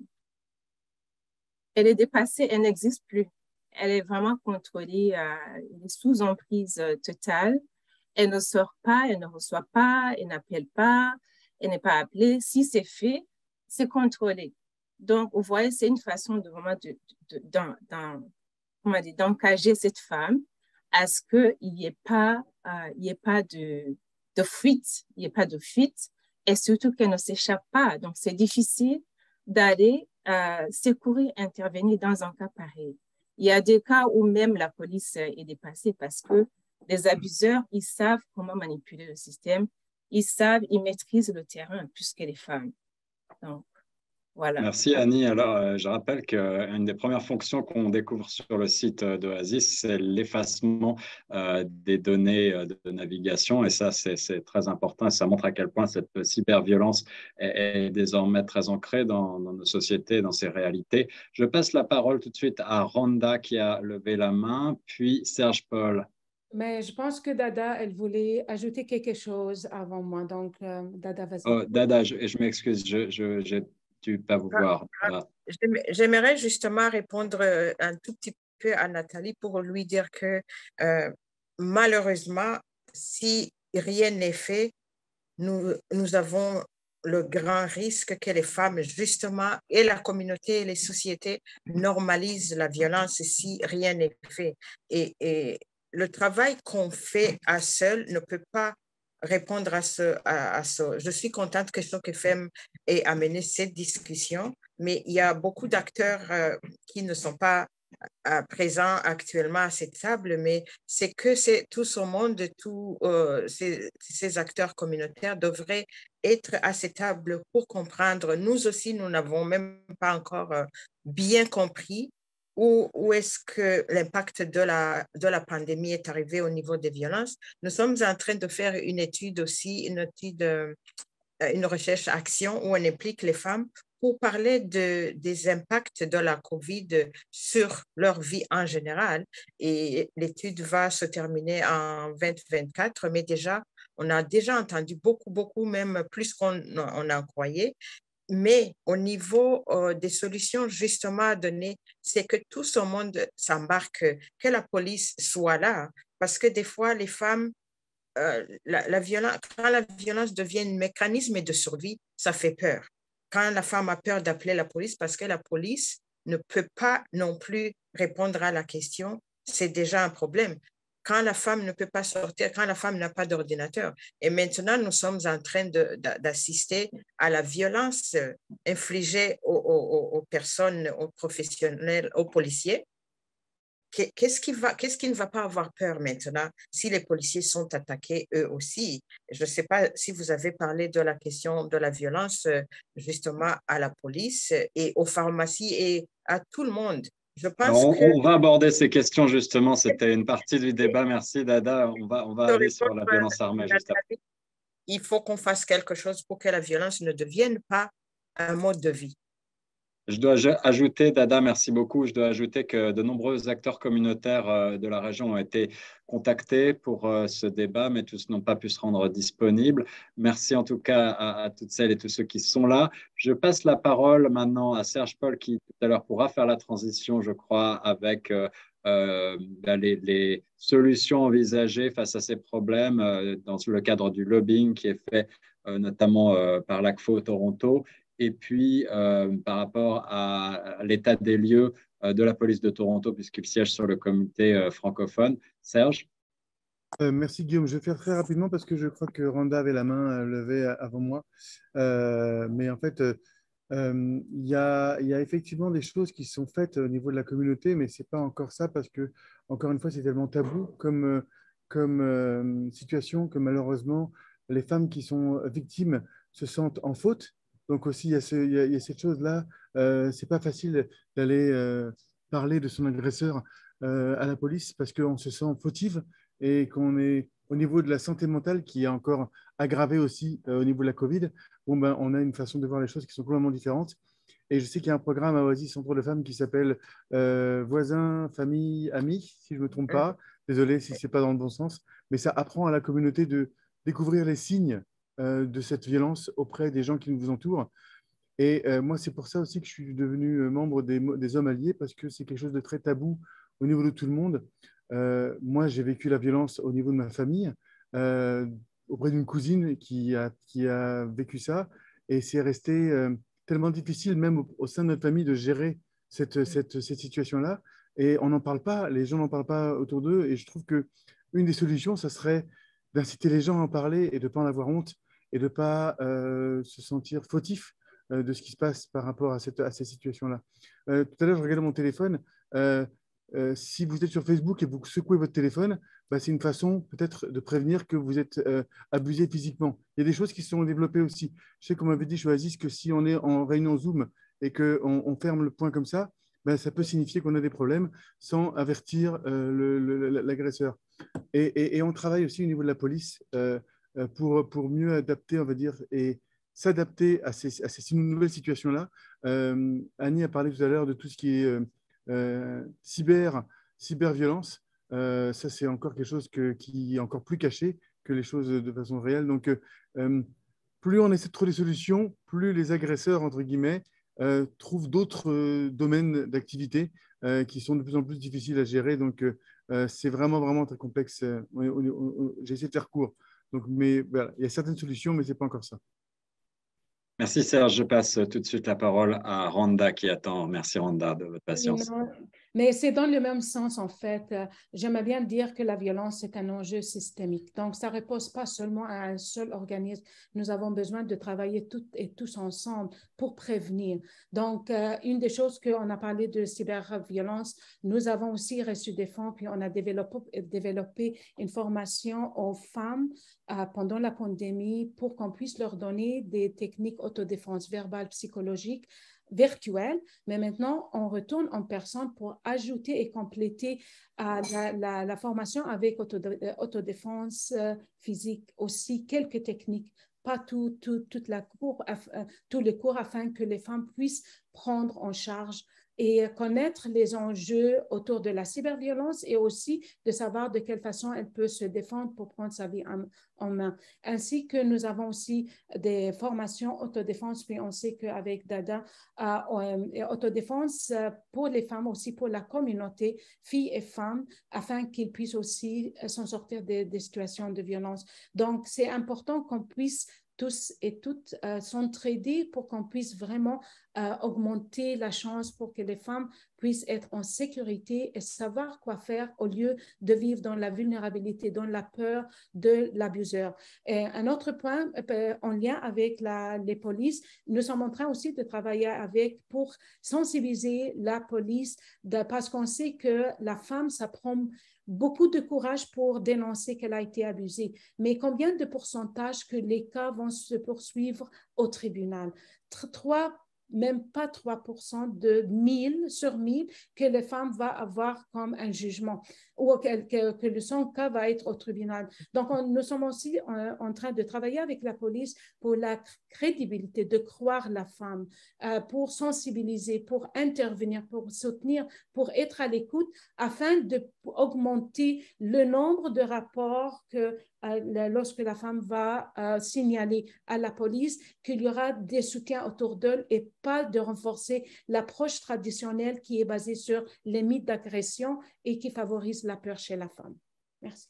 elle est dépassée, elle n'existe plus. Elle est vraiment contrôlée, euh, elle est sous emprise euh, totale. Elle ne sort pas, elle ne reçoit pas, elle n'appelle pas, elle n'est pas appelée. Si c'est fait, c'est contrôlé. Donc, vous voyez, c'est une façon de vraiment de, de, de, d'encager cette femme à ce qu'il n'y ait pas, euh, il y ait pas de, de fuite, il n'y ait pas de fuite, et surtout qu'elle ne s'échappe pas. Donc, c'est difficile d'aller euh, secourir, intervenir dans un cas pareil. Il y a des cas où même la police est dépassée parce que les abuseurs, ils savent comment manipuler le système, ils savent, ils maîtrisent le terrain plus que les femmes. Donc, voilà. Merci Annie. Alors, euh, je rappelle qu'une des premières fonctions qu'on découvre sur le site d'Oasis, c'est l'effacement euh, des données de navigation. Et ça, c'est très important. Et ça montre à quel point cette cyberviolence est, est désormais très ancrée dans, dans nos sociétés, dans ces réalités. Je passe la parole tout de suite à Rhonda qui a levé la main, puis Serge Paul. Mais je pense que Dada, elle voulait ajouter quelque chose avant moi. Donc, euh, Dada, vas-y. Oh, Dada, je, je m'excuse, je, je, je tu pas vous voir. Ah, j'aimerais justement répondre un tout petit peu à Nathalie pour lui dire que euh, malheureusement, si rien n'est fait, nous, nous avons le grand risque que les femmes, justement, et la communauté et les sociétés normalisent la violence si rien n'est fait. Et, et le travail qu'on fait à seul ne peut pas répondre à ce, à, à ce. Je suis contente que Choc F M ait amené cette discussion, mais il y a beaucoup d'acteurs euh, qui ne sont pas euh, présents actuellement à cette table, mais c'est que c'est tout ce monde, tous euh, ces, ces acteurs communautaires devraient être à cette table pour comprendre. Nous aussi, nous n'avons même pas encore euh, bien compris où, où est-ce que l'impact de la, de la pandémie est arrivé au niveau des violences. Nous sommes en train de faire une étude aussi, une étude, euh, une recherche-action où on implique les femmes pour parler de, des impacts de la COVID sur leur vie en général. Et l'étude va se terminer en vingt vingt-quatre, mais déjà, on a déjà entendu beaucoup, beaucoup, même plus qu'on on en croyait. Mais au niveau euh, des solutions justement à donner, c'est que tout ce monde s'embarque, que la police soit là, parce que des fois, les femmes, euh, la, la violence, quand la violence devient un mécanisme de survie, ça fait peur. Quand la femme a peur d'appeler la police parce que la police ne peut pas non plus répondre à la question, c'est déjà un problème. Quand la femme ne peut pas sortir, quand la femme n'a pas d'ordinateur. Et maintenant, nous sommes en train d'assister à la violence infligée aux, aux, aux personnes, aux professionnels, aux policiers. Qu'est-ce qui, va, qu'est-ce qui ne va pas avoir peur maintenant si les policiers sont attaqués eux aussi? Je ne sais pas si vous avez parlé de la question de la violence justement à la police et aux pharmacies et à tout le monde. Je pense Alors, on, que... on va aborder ces questions justement, c'était une partie du débat. Merci Dada, on va, on va aller sur la violence armée juste après. Il faut qu'on fasse quelque chose pour que la violence ne devienne pas un mode de vie. Je dois ajouter, Dada, merci beaucoup, je dois ajouter que de nombreux acteurs communautaires de la région ont été contactés pour ce débat, mais tous n'ont pas pu se rendre disponibles. Merci en tout cas à, à toutes celles et tous ceux qui sont là. Je passe la parole maintenant à Serge Paul qui tout à l'heure pourra faire la transition, je crois, avec euh, euh, les, les solutions envisagées face à ces problèmes euh, dans le cadre du lobbying qui est fait euh, notamment euh, par l'A C F O Toronto. Et puis, euh, par rapport à l'état des lieux euh, de la police de Toronto, puisqu'il siège sur le comité euh, francophone. Serge? euh, Merci Guillaume. Je vais faire très rapidement parce que je crois que Rhonda avait la main levée avant moi. Euh, mais en fait, il euh, y, a, y a effectivement des choses qui sont faites au niveau de la communauté, mais ce n'est pas encore ça parce que, encore une fois, c'est tellement tabou comme, comme euh, situation que malheureusement, les femmes qui sont victimes se sentent en faute. Donc aussi, il y a, ce, il y a, il y a cette chose-là. Euh, c'est pas facile d'aller euh, parler de son agresseur euh, à la police parce qu'on se sent fautive et qu'on est au niveau de la santé mentale qui est encore aggravée aussi euh, au niveau de la Covid. Bon, ben, on a une façon de voir les choses qui sont complètement différentes. Et je sais qu'il y a un programme à Oasis Centre de Femmes qui s'appelle euh, Voisins, Famille, Amis, si je ne me trompe pas. Désolé si ce n'est pas dans le bon sens. Mais ça apprend à la communauté de découvrir les signes euh, de cette violence auprès des gens qui nous entourent. Et euh, moi, c'est pour ça aussi que je suis devenu membre des, des Hommes Alliés, parce que c'est quelque chose de très tabou au niveau de tout le monde. Euh, moi, j'ai vécu la violence au niveau de ma famille, euh, auprès d'une cousine qui a, qui a vécu ça. Et c'est resté euh, tellement difficile, même au, au sein de notre famille, de gérer cette, cette, cette situation-là. Et on n'en parle pas, les gens n'en parlent pas autour d'eux. Et je trouve qu'une des solutions, ça serait d'inciter les gens à en parler et de ne pas en avoir honte et de ne pas euh, se sentir fautif euh, de ce qui se passe par rapport à, cette, à ces situations-là. Euh, tout à l'heure, je regardais mon téléphone. Euh, euh, si vous êtes sur Facebook et vous secouez votre téléphone, bah, c'est une façon peut-être de prévenir que vous êtes euh, abusé physiquement. Il y a des choses qui se sont développées aussi. Je sais qu'on m'avait dit chez Oasis que si on est en réunion Zoom et qu'on on ferme le point comme ça, bah, ça peut signifier qu'on a des problèmes sans avertir euh, l'agresseur. Et, et, et on travaille aussi au niveau de la police euh, pour, pour mieux adapter, on va dire, et s'adapter à ces, à ces nouvelles situations-là. Euh, Annie a parlé tout à l'heure de tout ce qui est euh, euh, cyber, cyberviolence. Euh, ça, c'est encore quelque chose que, qui est encore plus caché que les choses de façon réelle. Donc, euh, plus on essaie de trouver des solutions, plus les agresseurs, entre guillemets, euh, trouvent d'autres euh, domaines d'activité euh, qui sont de plus en plus difficiles à gérer. Donc, euh, c'est vraiment, vraiment très complexe. Euh, J'ai essayé de faire court. Donc, mais voilà, il y a certaines solutions, mais ce n'est pas encore ça. Merci Serge. Je passe tout de suite la parole à Rhonda qui attend. Merci Rhonda de votre patience. Non, mais c'est dans le même sens en fait. J'aimerais bien dire que la violence est un enjeu systémique. Donc, ça ne repose pas seulement à un seul organisme. Nous avons besoin de travailler toutes et tous ensemble pour prévenir. Donc, euh, une des choses qu'on a parlé de cyberviolence, nous avons aussi reçu des fonds, puis on a développé, développé une formation aux femmes euh, pendant la pandémie pour qu'on puisse leur donner des techniques autodéfense verbale, psychologique, virtuelle, mais maintenant, on retourne en personne pour ajouter et compléter euh, la, la, la formation avec autodéfense euh, physique, aussi quelques techniques, pas tout, tout, toute la cour, euh, tous les cours afin que les femmes puissent prendre en charge et connaître les enjeux autour de la cyberviolence et aussi de savoir de quelle façon elle peut se défendre pour prendre sa vie en, en main. Ainsi que nous avons aussi des formations autodéfense, puis on sait qu'avec Dada, euh, autodéfense pour les femmes, aussi pour la communauté, filles et femmes, afin qu'ils puissent aussi s'en sortir des, des situations de violence. Donc, c'est important qu'on puisse tous et toutes euh, s'entraider pour qu'on puisse vraiment euh, augmenter la chance pour que les femmes puissent être en sécurité et savoir quoi faire au lieu de vivre dans la vulnérabilité, dans la peur de l'abuseur. Et un autre point, euh, en lien avec la, les polices, nous sommes en train aussi de travailler avec pour sensibiliser la police de, parce qu'on sait que la femme, ça prend beaucoup de courage pour dénoncer qu'elle a été abusée. Mais combien de pourcentage que les cas vont se poursuivre au tribunal? Trois, même pas trois pour cent de mille sur mille que les femmes vont avoir comme un jugement ou que, que, que son cas va être au tribunal. Donc, on, nous sommes aussi en, en train de travailler avec la police pour la crédibilité, de croire la femme, euh, pour sensibiliser, pour intervenir, pour soutenir, pour être à l'écoute afin d'augmenter le nombre de rapports que euh, lorsque la femme va euh, signaler à la police qu'il y aura des soutiens autour d'elle et pas de renforcer l'approche traditionnelle qui est basée sur les mythes d'agression et qui favorise la peur chez la femme. Merci.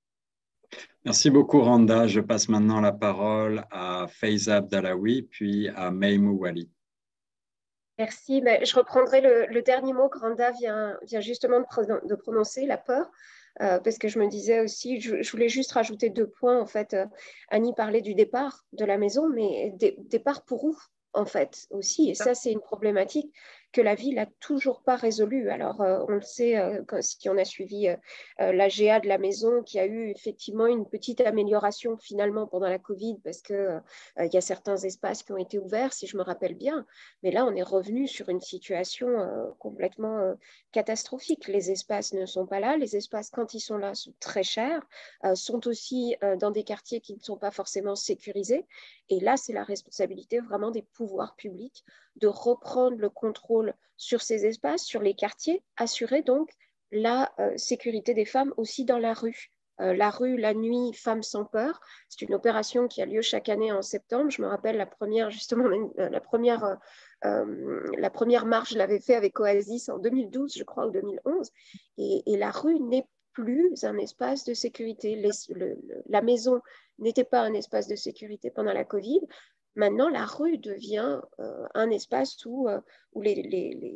Merci beaucoup, Rhonda. Je passe maintenant la parole à Faiza Abdallaoui, puis à Maïmou Wali. Merci. Ben, je reprendrai le, le dernier mot que Rhonda vient, vient justement de, de prononcer, la peur. Euh, parce que je me disais aussi, je, je voulais juste rajouter deux points. En fait, euh, Annie parlait du départ de la maison, mais dé, départ pour où, en fait, aussi. Et ça, c'est une problématique que la ville n'a toujours pas résolue. Alors, euh, on le sait, euh, quand, si on a suivi euh, euh, l'A G A de la maison, qui a eu effectivement une petite amélioration finalement pendant la Covid, parce qu'il euh, y a certains espaces qui ont été ouverts, si je me rappelle bien. Mais là, on est revenu sur une situation euh, complètement euh, catastrophique. Les espaces ne sont pas là. Les espaces, quand ils sont là, sont très chers, euh, sont aussi euh, dans des quartiers qui ne sont pas forcément sécurisés. Et là, c'est la responsabilité vraiment des pouvoirs publics de reprendre le contrôle sur ces espaces, sur les quartiers, assurer donc la euh, sécurité des femmes aussi dans la rue. Euh, la rue, la nuit, Femmes sans peur, c'est une opération qui a lieu chaque année en septembre. Je me rappelle la première, justement, la première, euh, euh, la première marche, je l'avais fait avec Oasis en deux mille douze, je crois, ou deux mille onze. Et, et la rue n'est plus un espace de sécurité. Les, le, le, la maison n'était pas un espace de sécurité pendant la Covid. Maintenant, la rue devient euh, un espace où, euh, où les, les, les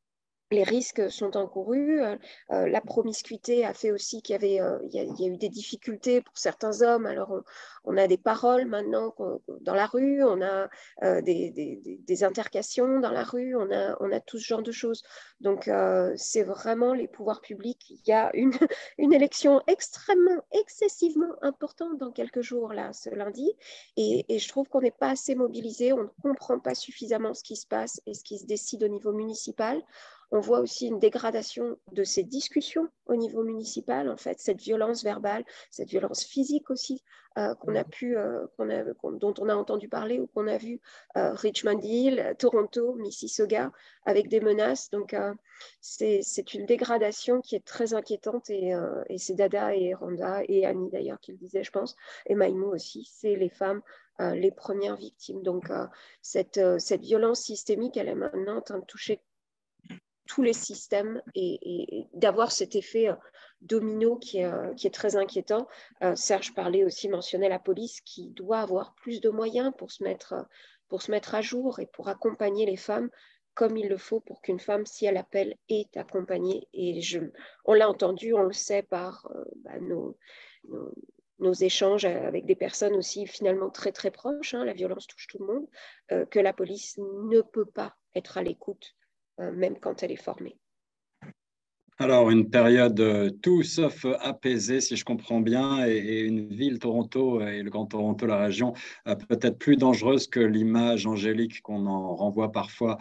les risques sont encourus. Euh, la promiscuité a fait aussi qu'il y avait, euh, il y a, il y a eu des difficultés pour certains hommes. Alors, on, on a des paroles maintenant dans la rue, on a euh, des, des, des altercations dans la rue, on a, on a tout ce genre de choses. Donc, euh, c'est vraiment les pouvoirs publics. Il y a une, une élection extrêmement, excessivement importante dans quelques jours, là, ce lundi. Et, et je trouve qu'on n'est pas assez mobilisé, on ne comprend pas suffisamment ce qui se passe et ce qui se décide au niveau municipal. On voit aussi une dégradation de ces discussions au niveau municipal, en fait, cette violence verbale, cette violence physique aussi, euh, qu'on a pu, euh, qu'on a, qu'on, dont on a entendu parler ou qu'on a vu euh, Richmond Hill, Toronto, Mississauga, avec des menaces. Donc, euh, c'est, c'est une dégradation qui est très inquiétante et, euh, et c'est Dada et Randa et Annie d'ailleurs qui le disaient, je pense, et Maïmou aussi, c'est les femmes euh, les premières victimes. Donc, euh, cette, euh, cette violence systémique, elle est maintenant en train de toucher tous les systèmes et, et, et d'avoir cet effet euh, domino qui est, euh, qui est très inquiétant. Euh, Serge parlait aussi, mentionnait la police qui doit avoir plus de moyens pour se mettre, pour se mettre à jour et pour accompagner les femmes comme il le faut pour qu'une femme, si elle appelle, est accompagnée. Et je, on l'a entendu, on le sait par euh, bah, nos, nos, nos échanges avec des personnes aussi finalement très très proches, hein, la violence touche tout le monde, euh, que la police ne peut pas être à l'écoute même quand elle est formée. Alors, une période euh, tout sauf apaisée, si je comprends bien, et, et une ville, Toronto, et le Grand Toronto, la région, euh, peut-être plus dangereuse que l'image angélique qu'on en renvoie parfois.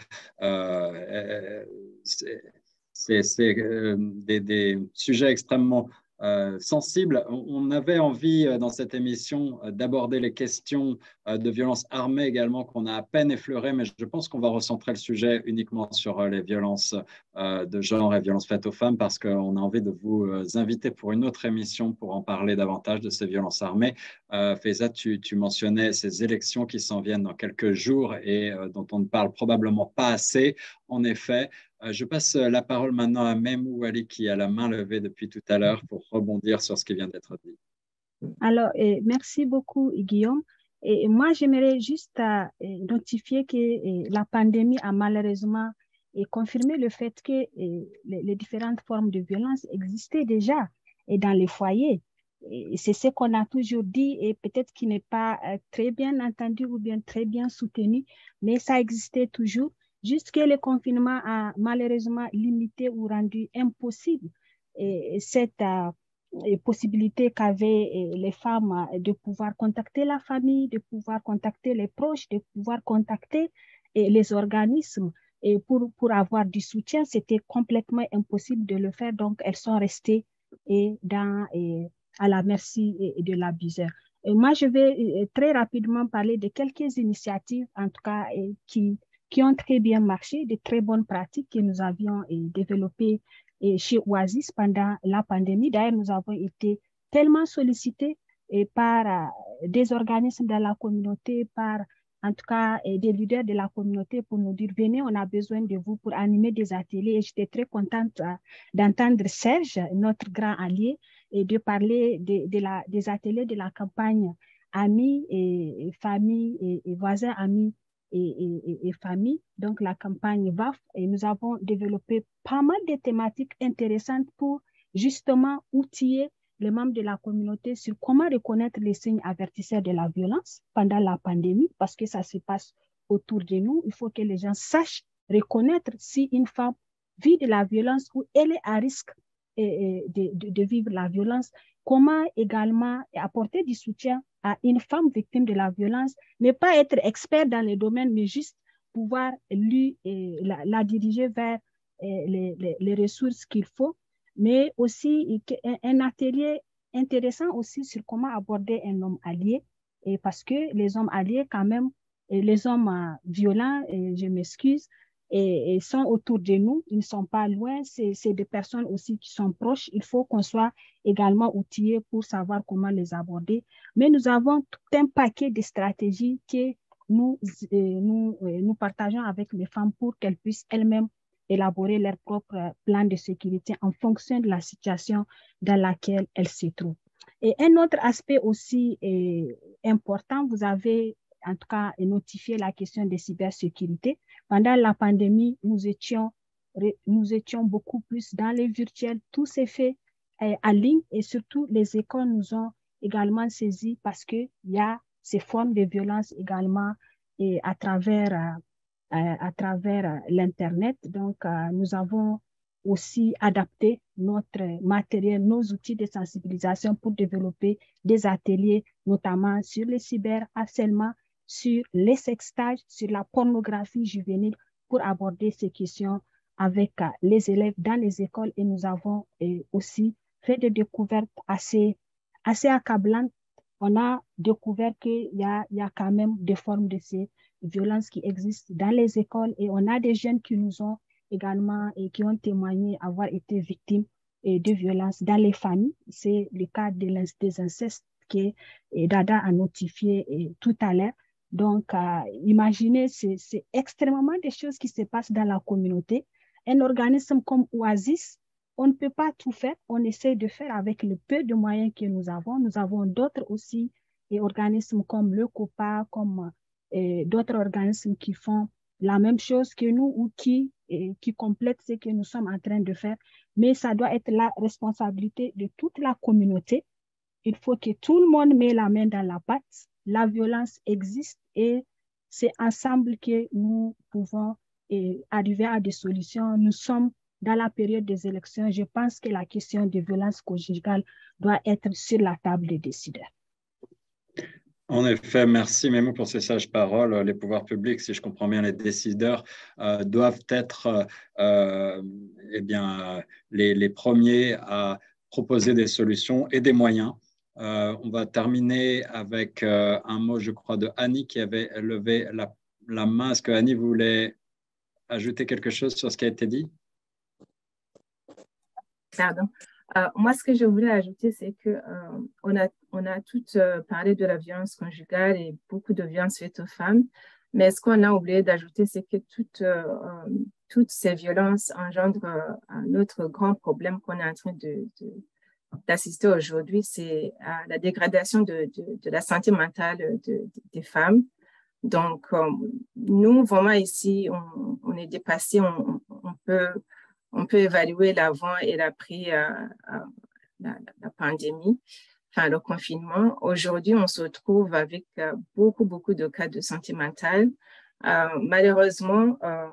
Euh, c'est c'est, c'est euh, des, des sujets extrêmement Euh, sensible. On avait envie euh, dans cette émission euh, d'aborder les questions euh, de violences armées également qu'on a à peine effleurées, mais je pense qu'on va recentrer le sujet uniquement sur euh, les violences euh, de genre et violences faites aux femmes parce qu'on a envie de vous euh, inviter pour une autre émission pour en parler davantage de ces violences armées. Euh, Faiza, tu, tu mentionnais ces élections qui s'en viennent dans quelques jours et euh, dont on ne parle probablement pas assez. En effet, je passe la parole maintenant à Maïmou Ali qui a la main levée depuis tout à l'heure pour rebondir sur ce qui vient d'être dit. Alors, eh, merci beaucoup, Guillaume. Et moi, j'aimerais juste euh, notifier que eh, la pandémie a malheureusement eh, confirmé le fait que eh, les, les différentes formes de violence existaient déjà et dans les foyers. Et c'est ce qu'on a toujours dit et peut-être qui n'est pas euh, très bien entendu ou bien très bien soutenu, mais ça existait toujours. Juste que le confinement a malheureusement limité ou rendu impossible et cette euh, et possibilité qu'avaient les femmes de pouvoir contacter la famille, de pouvoir contacter les proches, de pouvoir contacter et les organismes et pour, pour avoir du soutien. C'était complètement impossible de le faire. Donc, elles sont restées et dans, et à la merci et de l'abuseur. Et moi, je vais très rapidement parler de quelques initiatives, en tout cas, et qui qui ont très bien marché, de très bonnes pratiques que nous avions et, développées et chez Oasis pendant la pandémie. D'ailleurs, nous avons été tellement sollicités et par euh, des organismes de la communauté, par en tout cas et des leaders de la communauté pour nous dire, venez, on a besoin de vous pour animer des ateliers. Et j'étais très contente euh, d'entendre Serge, notre grand allié, et de parler de, de la, des ateliers de la campagne Amis et, et familles et, et voisins amis Et, et, et famille, donc la campagne V A F, et nous avons développé pas mal de thématiques intéressantes pour justement outiller les membres de la communauté sur comment reconnaître les signes avertisseurs de la violence pendant la pandémie, parce que ça se passe autour de nous. Il faut que les gens sachent reconnaître si une femme vit de la violence ou elle est à risque de, de, de vivre la violence. Comment également apporter du soutien à une femme victime de la violence, ne pas être expert dans les domaines, mais juste pouvoir lui, eh, la, la diriger vers eh, les, les, les ressources qu'il faut, mais aussi un, un atelier intéressant aussi sur comment aborder un homme allié, et parce que les hommes alliés, quand même, et les hommes euh, violents, et je m'excuse, et, et sont autour de nous, ils ne sont pas loin, c'est des personnes aussi qui sont proches. Il faut qu'on soit également outillés pour savoir comment les aborder. Mais nous avons tout un paquet de stratégies que nous, euh, nous, euh, nous partageons avec les femmes pour qu'elles puissent elles-mêmes élaborer leur propre plan de sécurité en fonction de la situation dans laquelle elles se trouvent. Et un autre aspect aussi euh, important, vous avez en tout cas notifié la question de cybersécurité. Pendant la pandémie, nous étions, nous étions beaucoup plus dans les virtuels. Tout s'est fait euh, en ligne et surtout les écoles nous ont également saisis parce qu'il y a ces formes de violence également et à travers, euh, à travers l'Internet. Donc, euh, nous avons aussi adapté notre matériel, nos outils de sensibilisation pour développer des ateliers, notamment sur le cyberharcèlement, sur les sextages, sur la pornographie juvénile, pour aborder ces questions avec euh, les élèves dans les écoles. Et nous avons et aussi fait des découvertes assez, assez accablantes. On a découvert qu'il y a, il y a quand même des formes de ces violences qui existent dans les écoles et on a des jeunes qui nous ont également et qui ont témoigné avoir été victimes et de violences dans les familles. C'est le cas de des incestes que Dada a notifié et, tout à l'heure. Donc, euh, imaginez, c'est extrêmement des choses qui se passent dans la communauté. Un organisme comme Oasis, on ne peut pas tout faire. On essaie de faire avec le peu de moyens que nous avons. Nous avons d'autres aussi, et organismes comme le COPA, comme d'autres organismes qui font la même chose que nous ou qui, et, qui complètent ce que nous sommes en train de faire. Mais ça doit être la responsabilité de toute la communauté. Il faut que tout le monde mette la main dans la pâte. La violence existe et c'est ensemble que nous pouvons et, arriver à des solutions. Nous sommes dans la période des élections. Je pense que la question de violence conjugale doit être sur la table des décideurs. En effet, merci Mémou pour ces sages paroles. Les pouvoirs publics, si je comprends bien, les décideurs euh, doivent être euh, eh bien, les, les premiers à proposer des solutions et des moyens. Euh, on va terminer avec euh, un mot, je crois, de Annie qui avait levé la, la main. Est-ce que Annie voulait ajouter quelque chose sur ce qui a été dit? Pardon. Euh, moi, ce que je voulais ajouter, c'est que euh, on a, on a toutes euh, parlé de la violence conjugale et beaucoup de violences faites aux femmes. Mais ce qu'on a oublié d'ajouter, c'est que toutes, euh, toutes ces violences engendrent euh, un autre grand problème qu'on est en train de, de, d'assister aujourd'hui, c'est à la dégradation de, de, de la santé mentale de, de, des femmes. Donc, euh, nous, vraiment ici, on, on est dépassés, on, on peut... On peut évaluer l'avant et l'après euh, euh, la, la pandémie, enfin le confinement. Aujourd'hui, on se retrouve avec euh, beaucoup, beaucoup de cas de santé mentale. Euh, malheureusement, euh,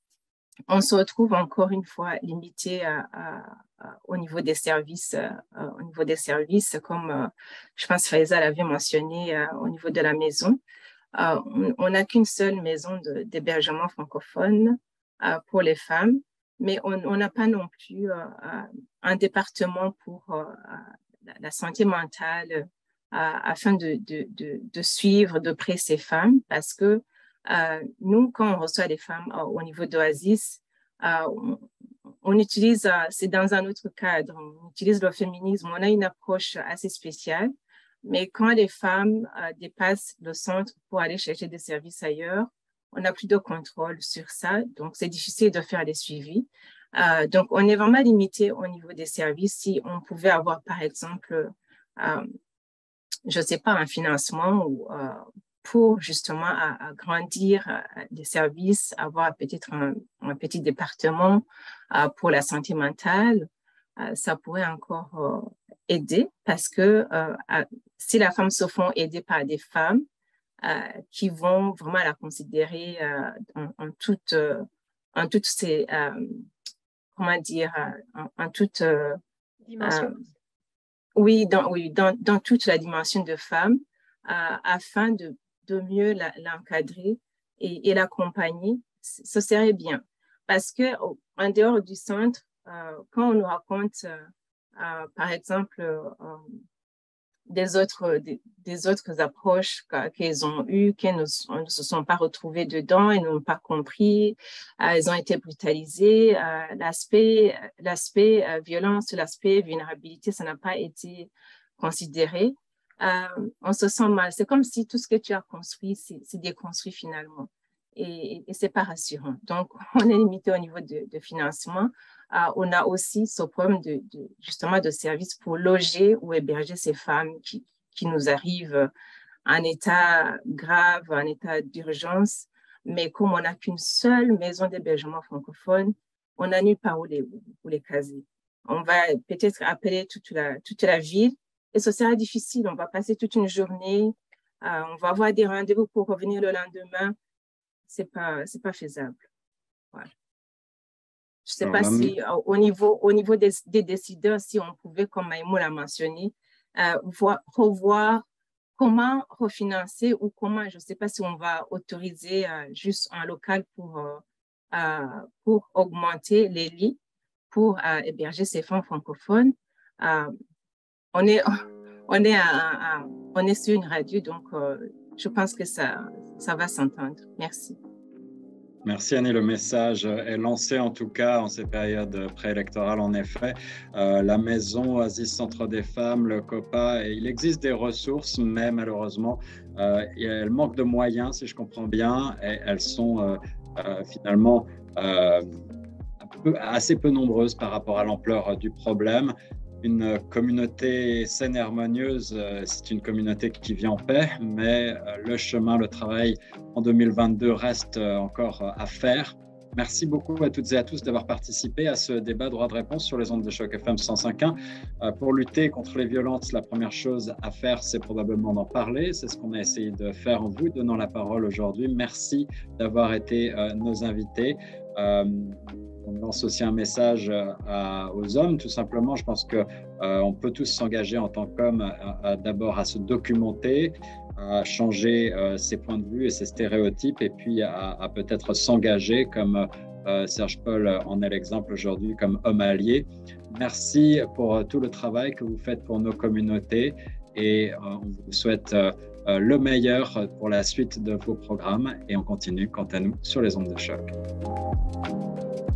on se retrouve encore une fois limité à, à, à, au niveau des services, euh, au niveau des services, comme euh, je pense Faiza l'avait mentionné euh, au niveau de la maison. Euh, on n'a qu'une seule maison d'hébergement francophone euh, pour les femmes. Mais on n'a pas non plus euh, un département pour euh, la, la santé mentale euh, afin de, de, de, de suivre de près ces femmes parce que euh, nous, quand on reçoit des femmes euh, au niveau d'Oasis, euh, on, on utilise, euh, c'est dans un autre cadre, on utilise le féminisme, on a une approche assez spéciale. Mais quand les femmes euh, dépassent le centre pour aller chercher des services ailleurs, on n'a plus de contrôle sur ça, donc c'est difficile de faire des suivis. Euh, donc, on est vraiment limité au niveau des services. Si on pouvait avoir, par exemple, euh, je ne sais pas, un financement ou, euh, pour justement agrandir euh, des services, avoir peut-être un, un petit département euh, pour la santé mentale, euh, ça pourrait encore euh, aider parce que euh, si la femme se font aider par des femmes, Euh, qui vont vraiment la considérer euh, en, en toute, euh, en toutes ces, euh, comment dire, euh, en, en toute euh, dimension. Euh, oui, dans, oui dans, dans toute la dimension de femme, euh, afin de, de mieux l'encadrer et, et l'accompagner, ce serait bien. Parce que en dehors du centre, euh, quand on nous raconte, euh, euh, par exemple, euh, des, autres, des, des autres approches qu'elles ont eues, qu'elles ne, ne se sont pas retrouvées dedans, elles n'ont pas compris, euh, elles ont été brutalisées. Euh, l'aspect l'aspect euh, violence, l'aspect vulnérabilité, ça n'a pas été considéré. Euh, on se sent mal. C'est comme si tout ce que tu as construit, c'est déconstruit finalement. Et, et c'est pas rassurant. Donc, on est limité au niveau de, de financement. Euh, on a aussi ce problème de, de, justement de services pour loger ou héberger ces femmes qui, qui nous arrivent en état grave, en état d'urgence. Mais comme on n'a qu'une seule maison d'hébergement francophone, on n'a nulle part où les, où les caser. On va peut-être appeler toute la, toute la ville et ce sera difficile. On va passer toute une journée, euh, on va avoir des rendez-vous pour revenir le lendemain. C'est pas, c'est pas faisable. Voilà. Je ne sais Alors, pas si euh, au niveau, au niveau des, des décideurs, si on pouvait, comme Maïmou l'a mentionné, euh, voir, revoir comment refinancer ou comment, je ne sais pas si on va autoriser euh, juste un local pour, euh, euh, pour augmenter les lits, pour euh, héberger ces femmes francophones. Euh, on, est, on, est à, à, on est sur une radio, donc euh, je pense que ça, ça va s'entendre. Merci. Merci Annie, le message est lancé en tout cas en ces périodes préélectorales en effet. Euh, la maison Oasis Centre des Femmes, le COPA, et il existe des ressources mais malheureusement euh, elles manquent de moyens si je comprends bien et elles sont euh, euh, finalement euh, un peu, assez peu nombreuses par rapport à l'ampleur du problème. Une communauté saine et harmonieuse, c'est une communauté qui vit en paix, mais le chemin, le travail en deux mille vingt-deux reste encore à faire. Merci beaucoup à toutes et à tous d'avoir participé à ce débat droit de réponse sur les ondes de Choc F M cent cinq point un. Pour lutter contre les violences, la première chose à faire, c'est probablement d'en parler. C'est ce qu'on a essayé de faire en vous donnant la parole aujourd'hui. Merci d'avoir été nos invités. Euh, On lance aussi un message à, aux hommes, tout simplement. Je pense qu'on euh, peut tous s'engager en tant qu'hommes d'abord à se documenter, à changer euh, ses points de vue et ses stéréotypes, et puis à, à peut-être s'engager, comme euh, Serge Paul en est l'exemple aujourd'hui, comme homme allié. Merci pour tout le travail que vous faites pour nos communautés et euh, on vous souhaite euh, le meilleur pour la suite de vos programmes et on continue quant à nous sur les ondes de choc.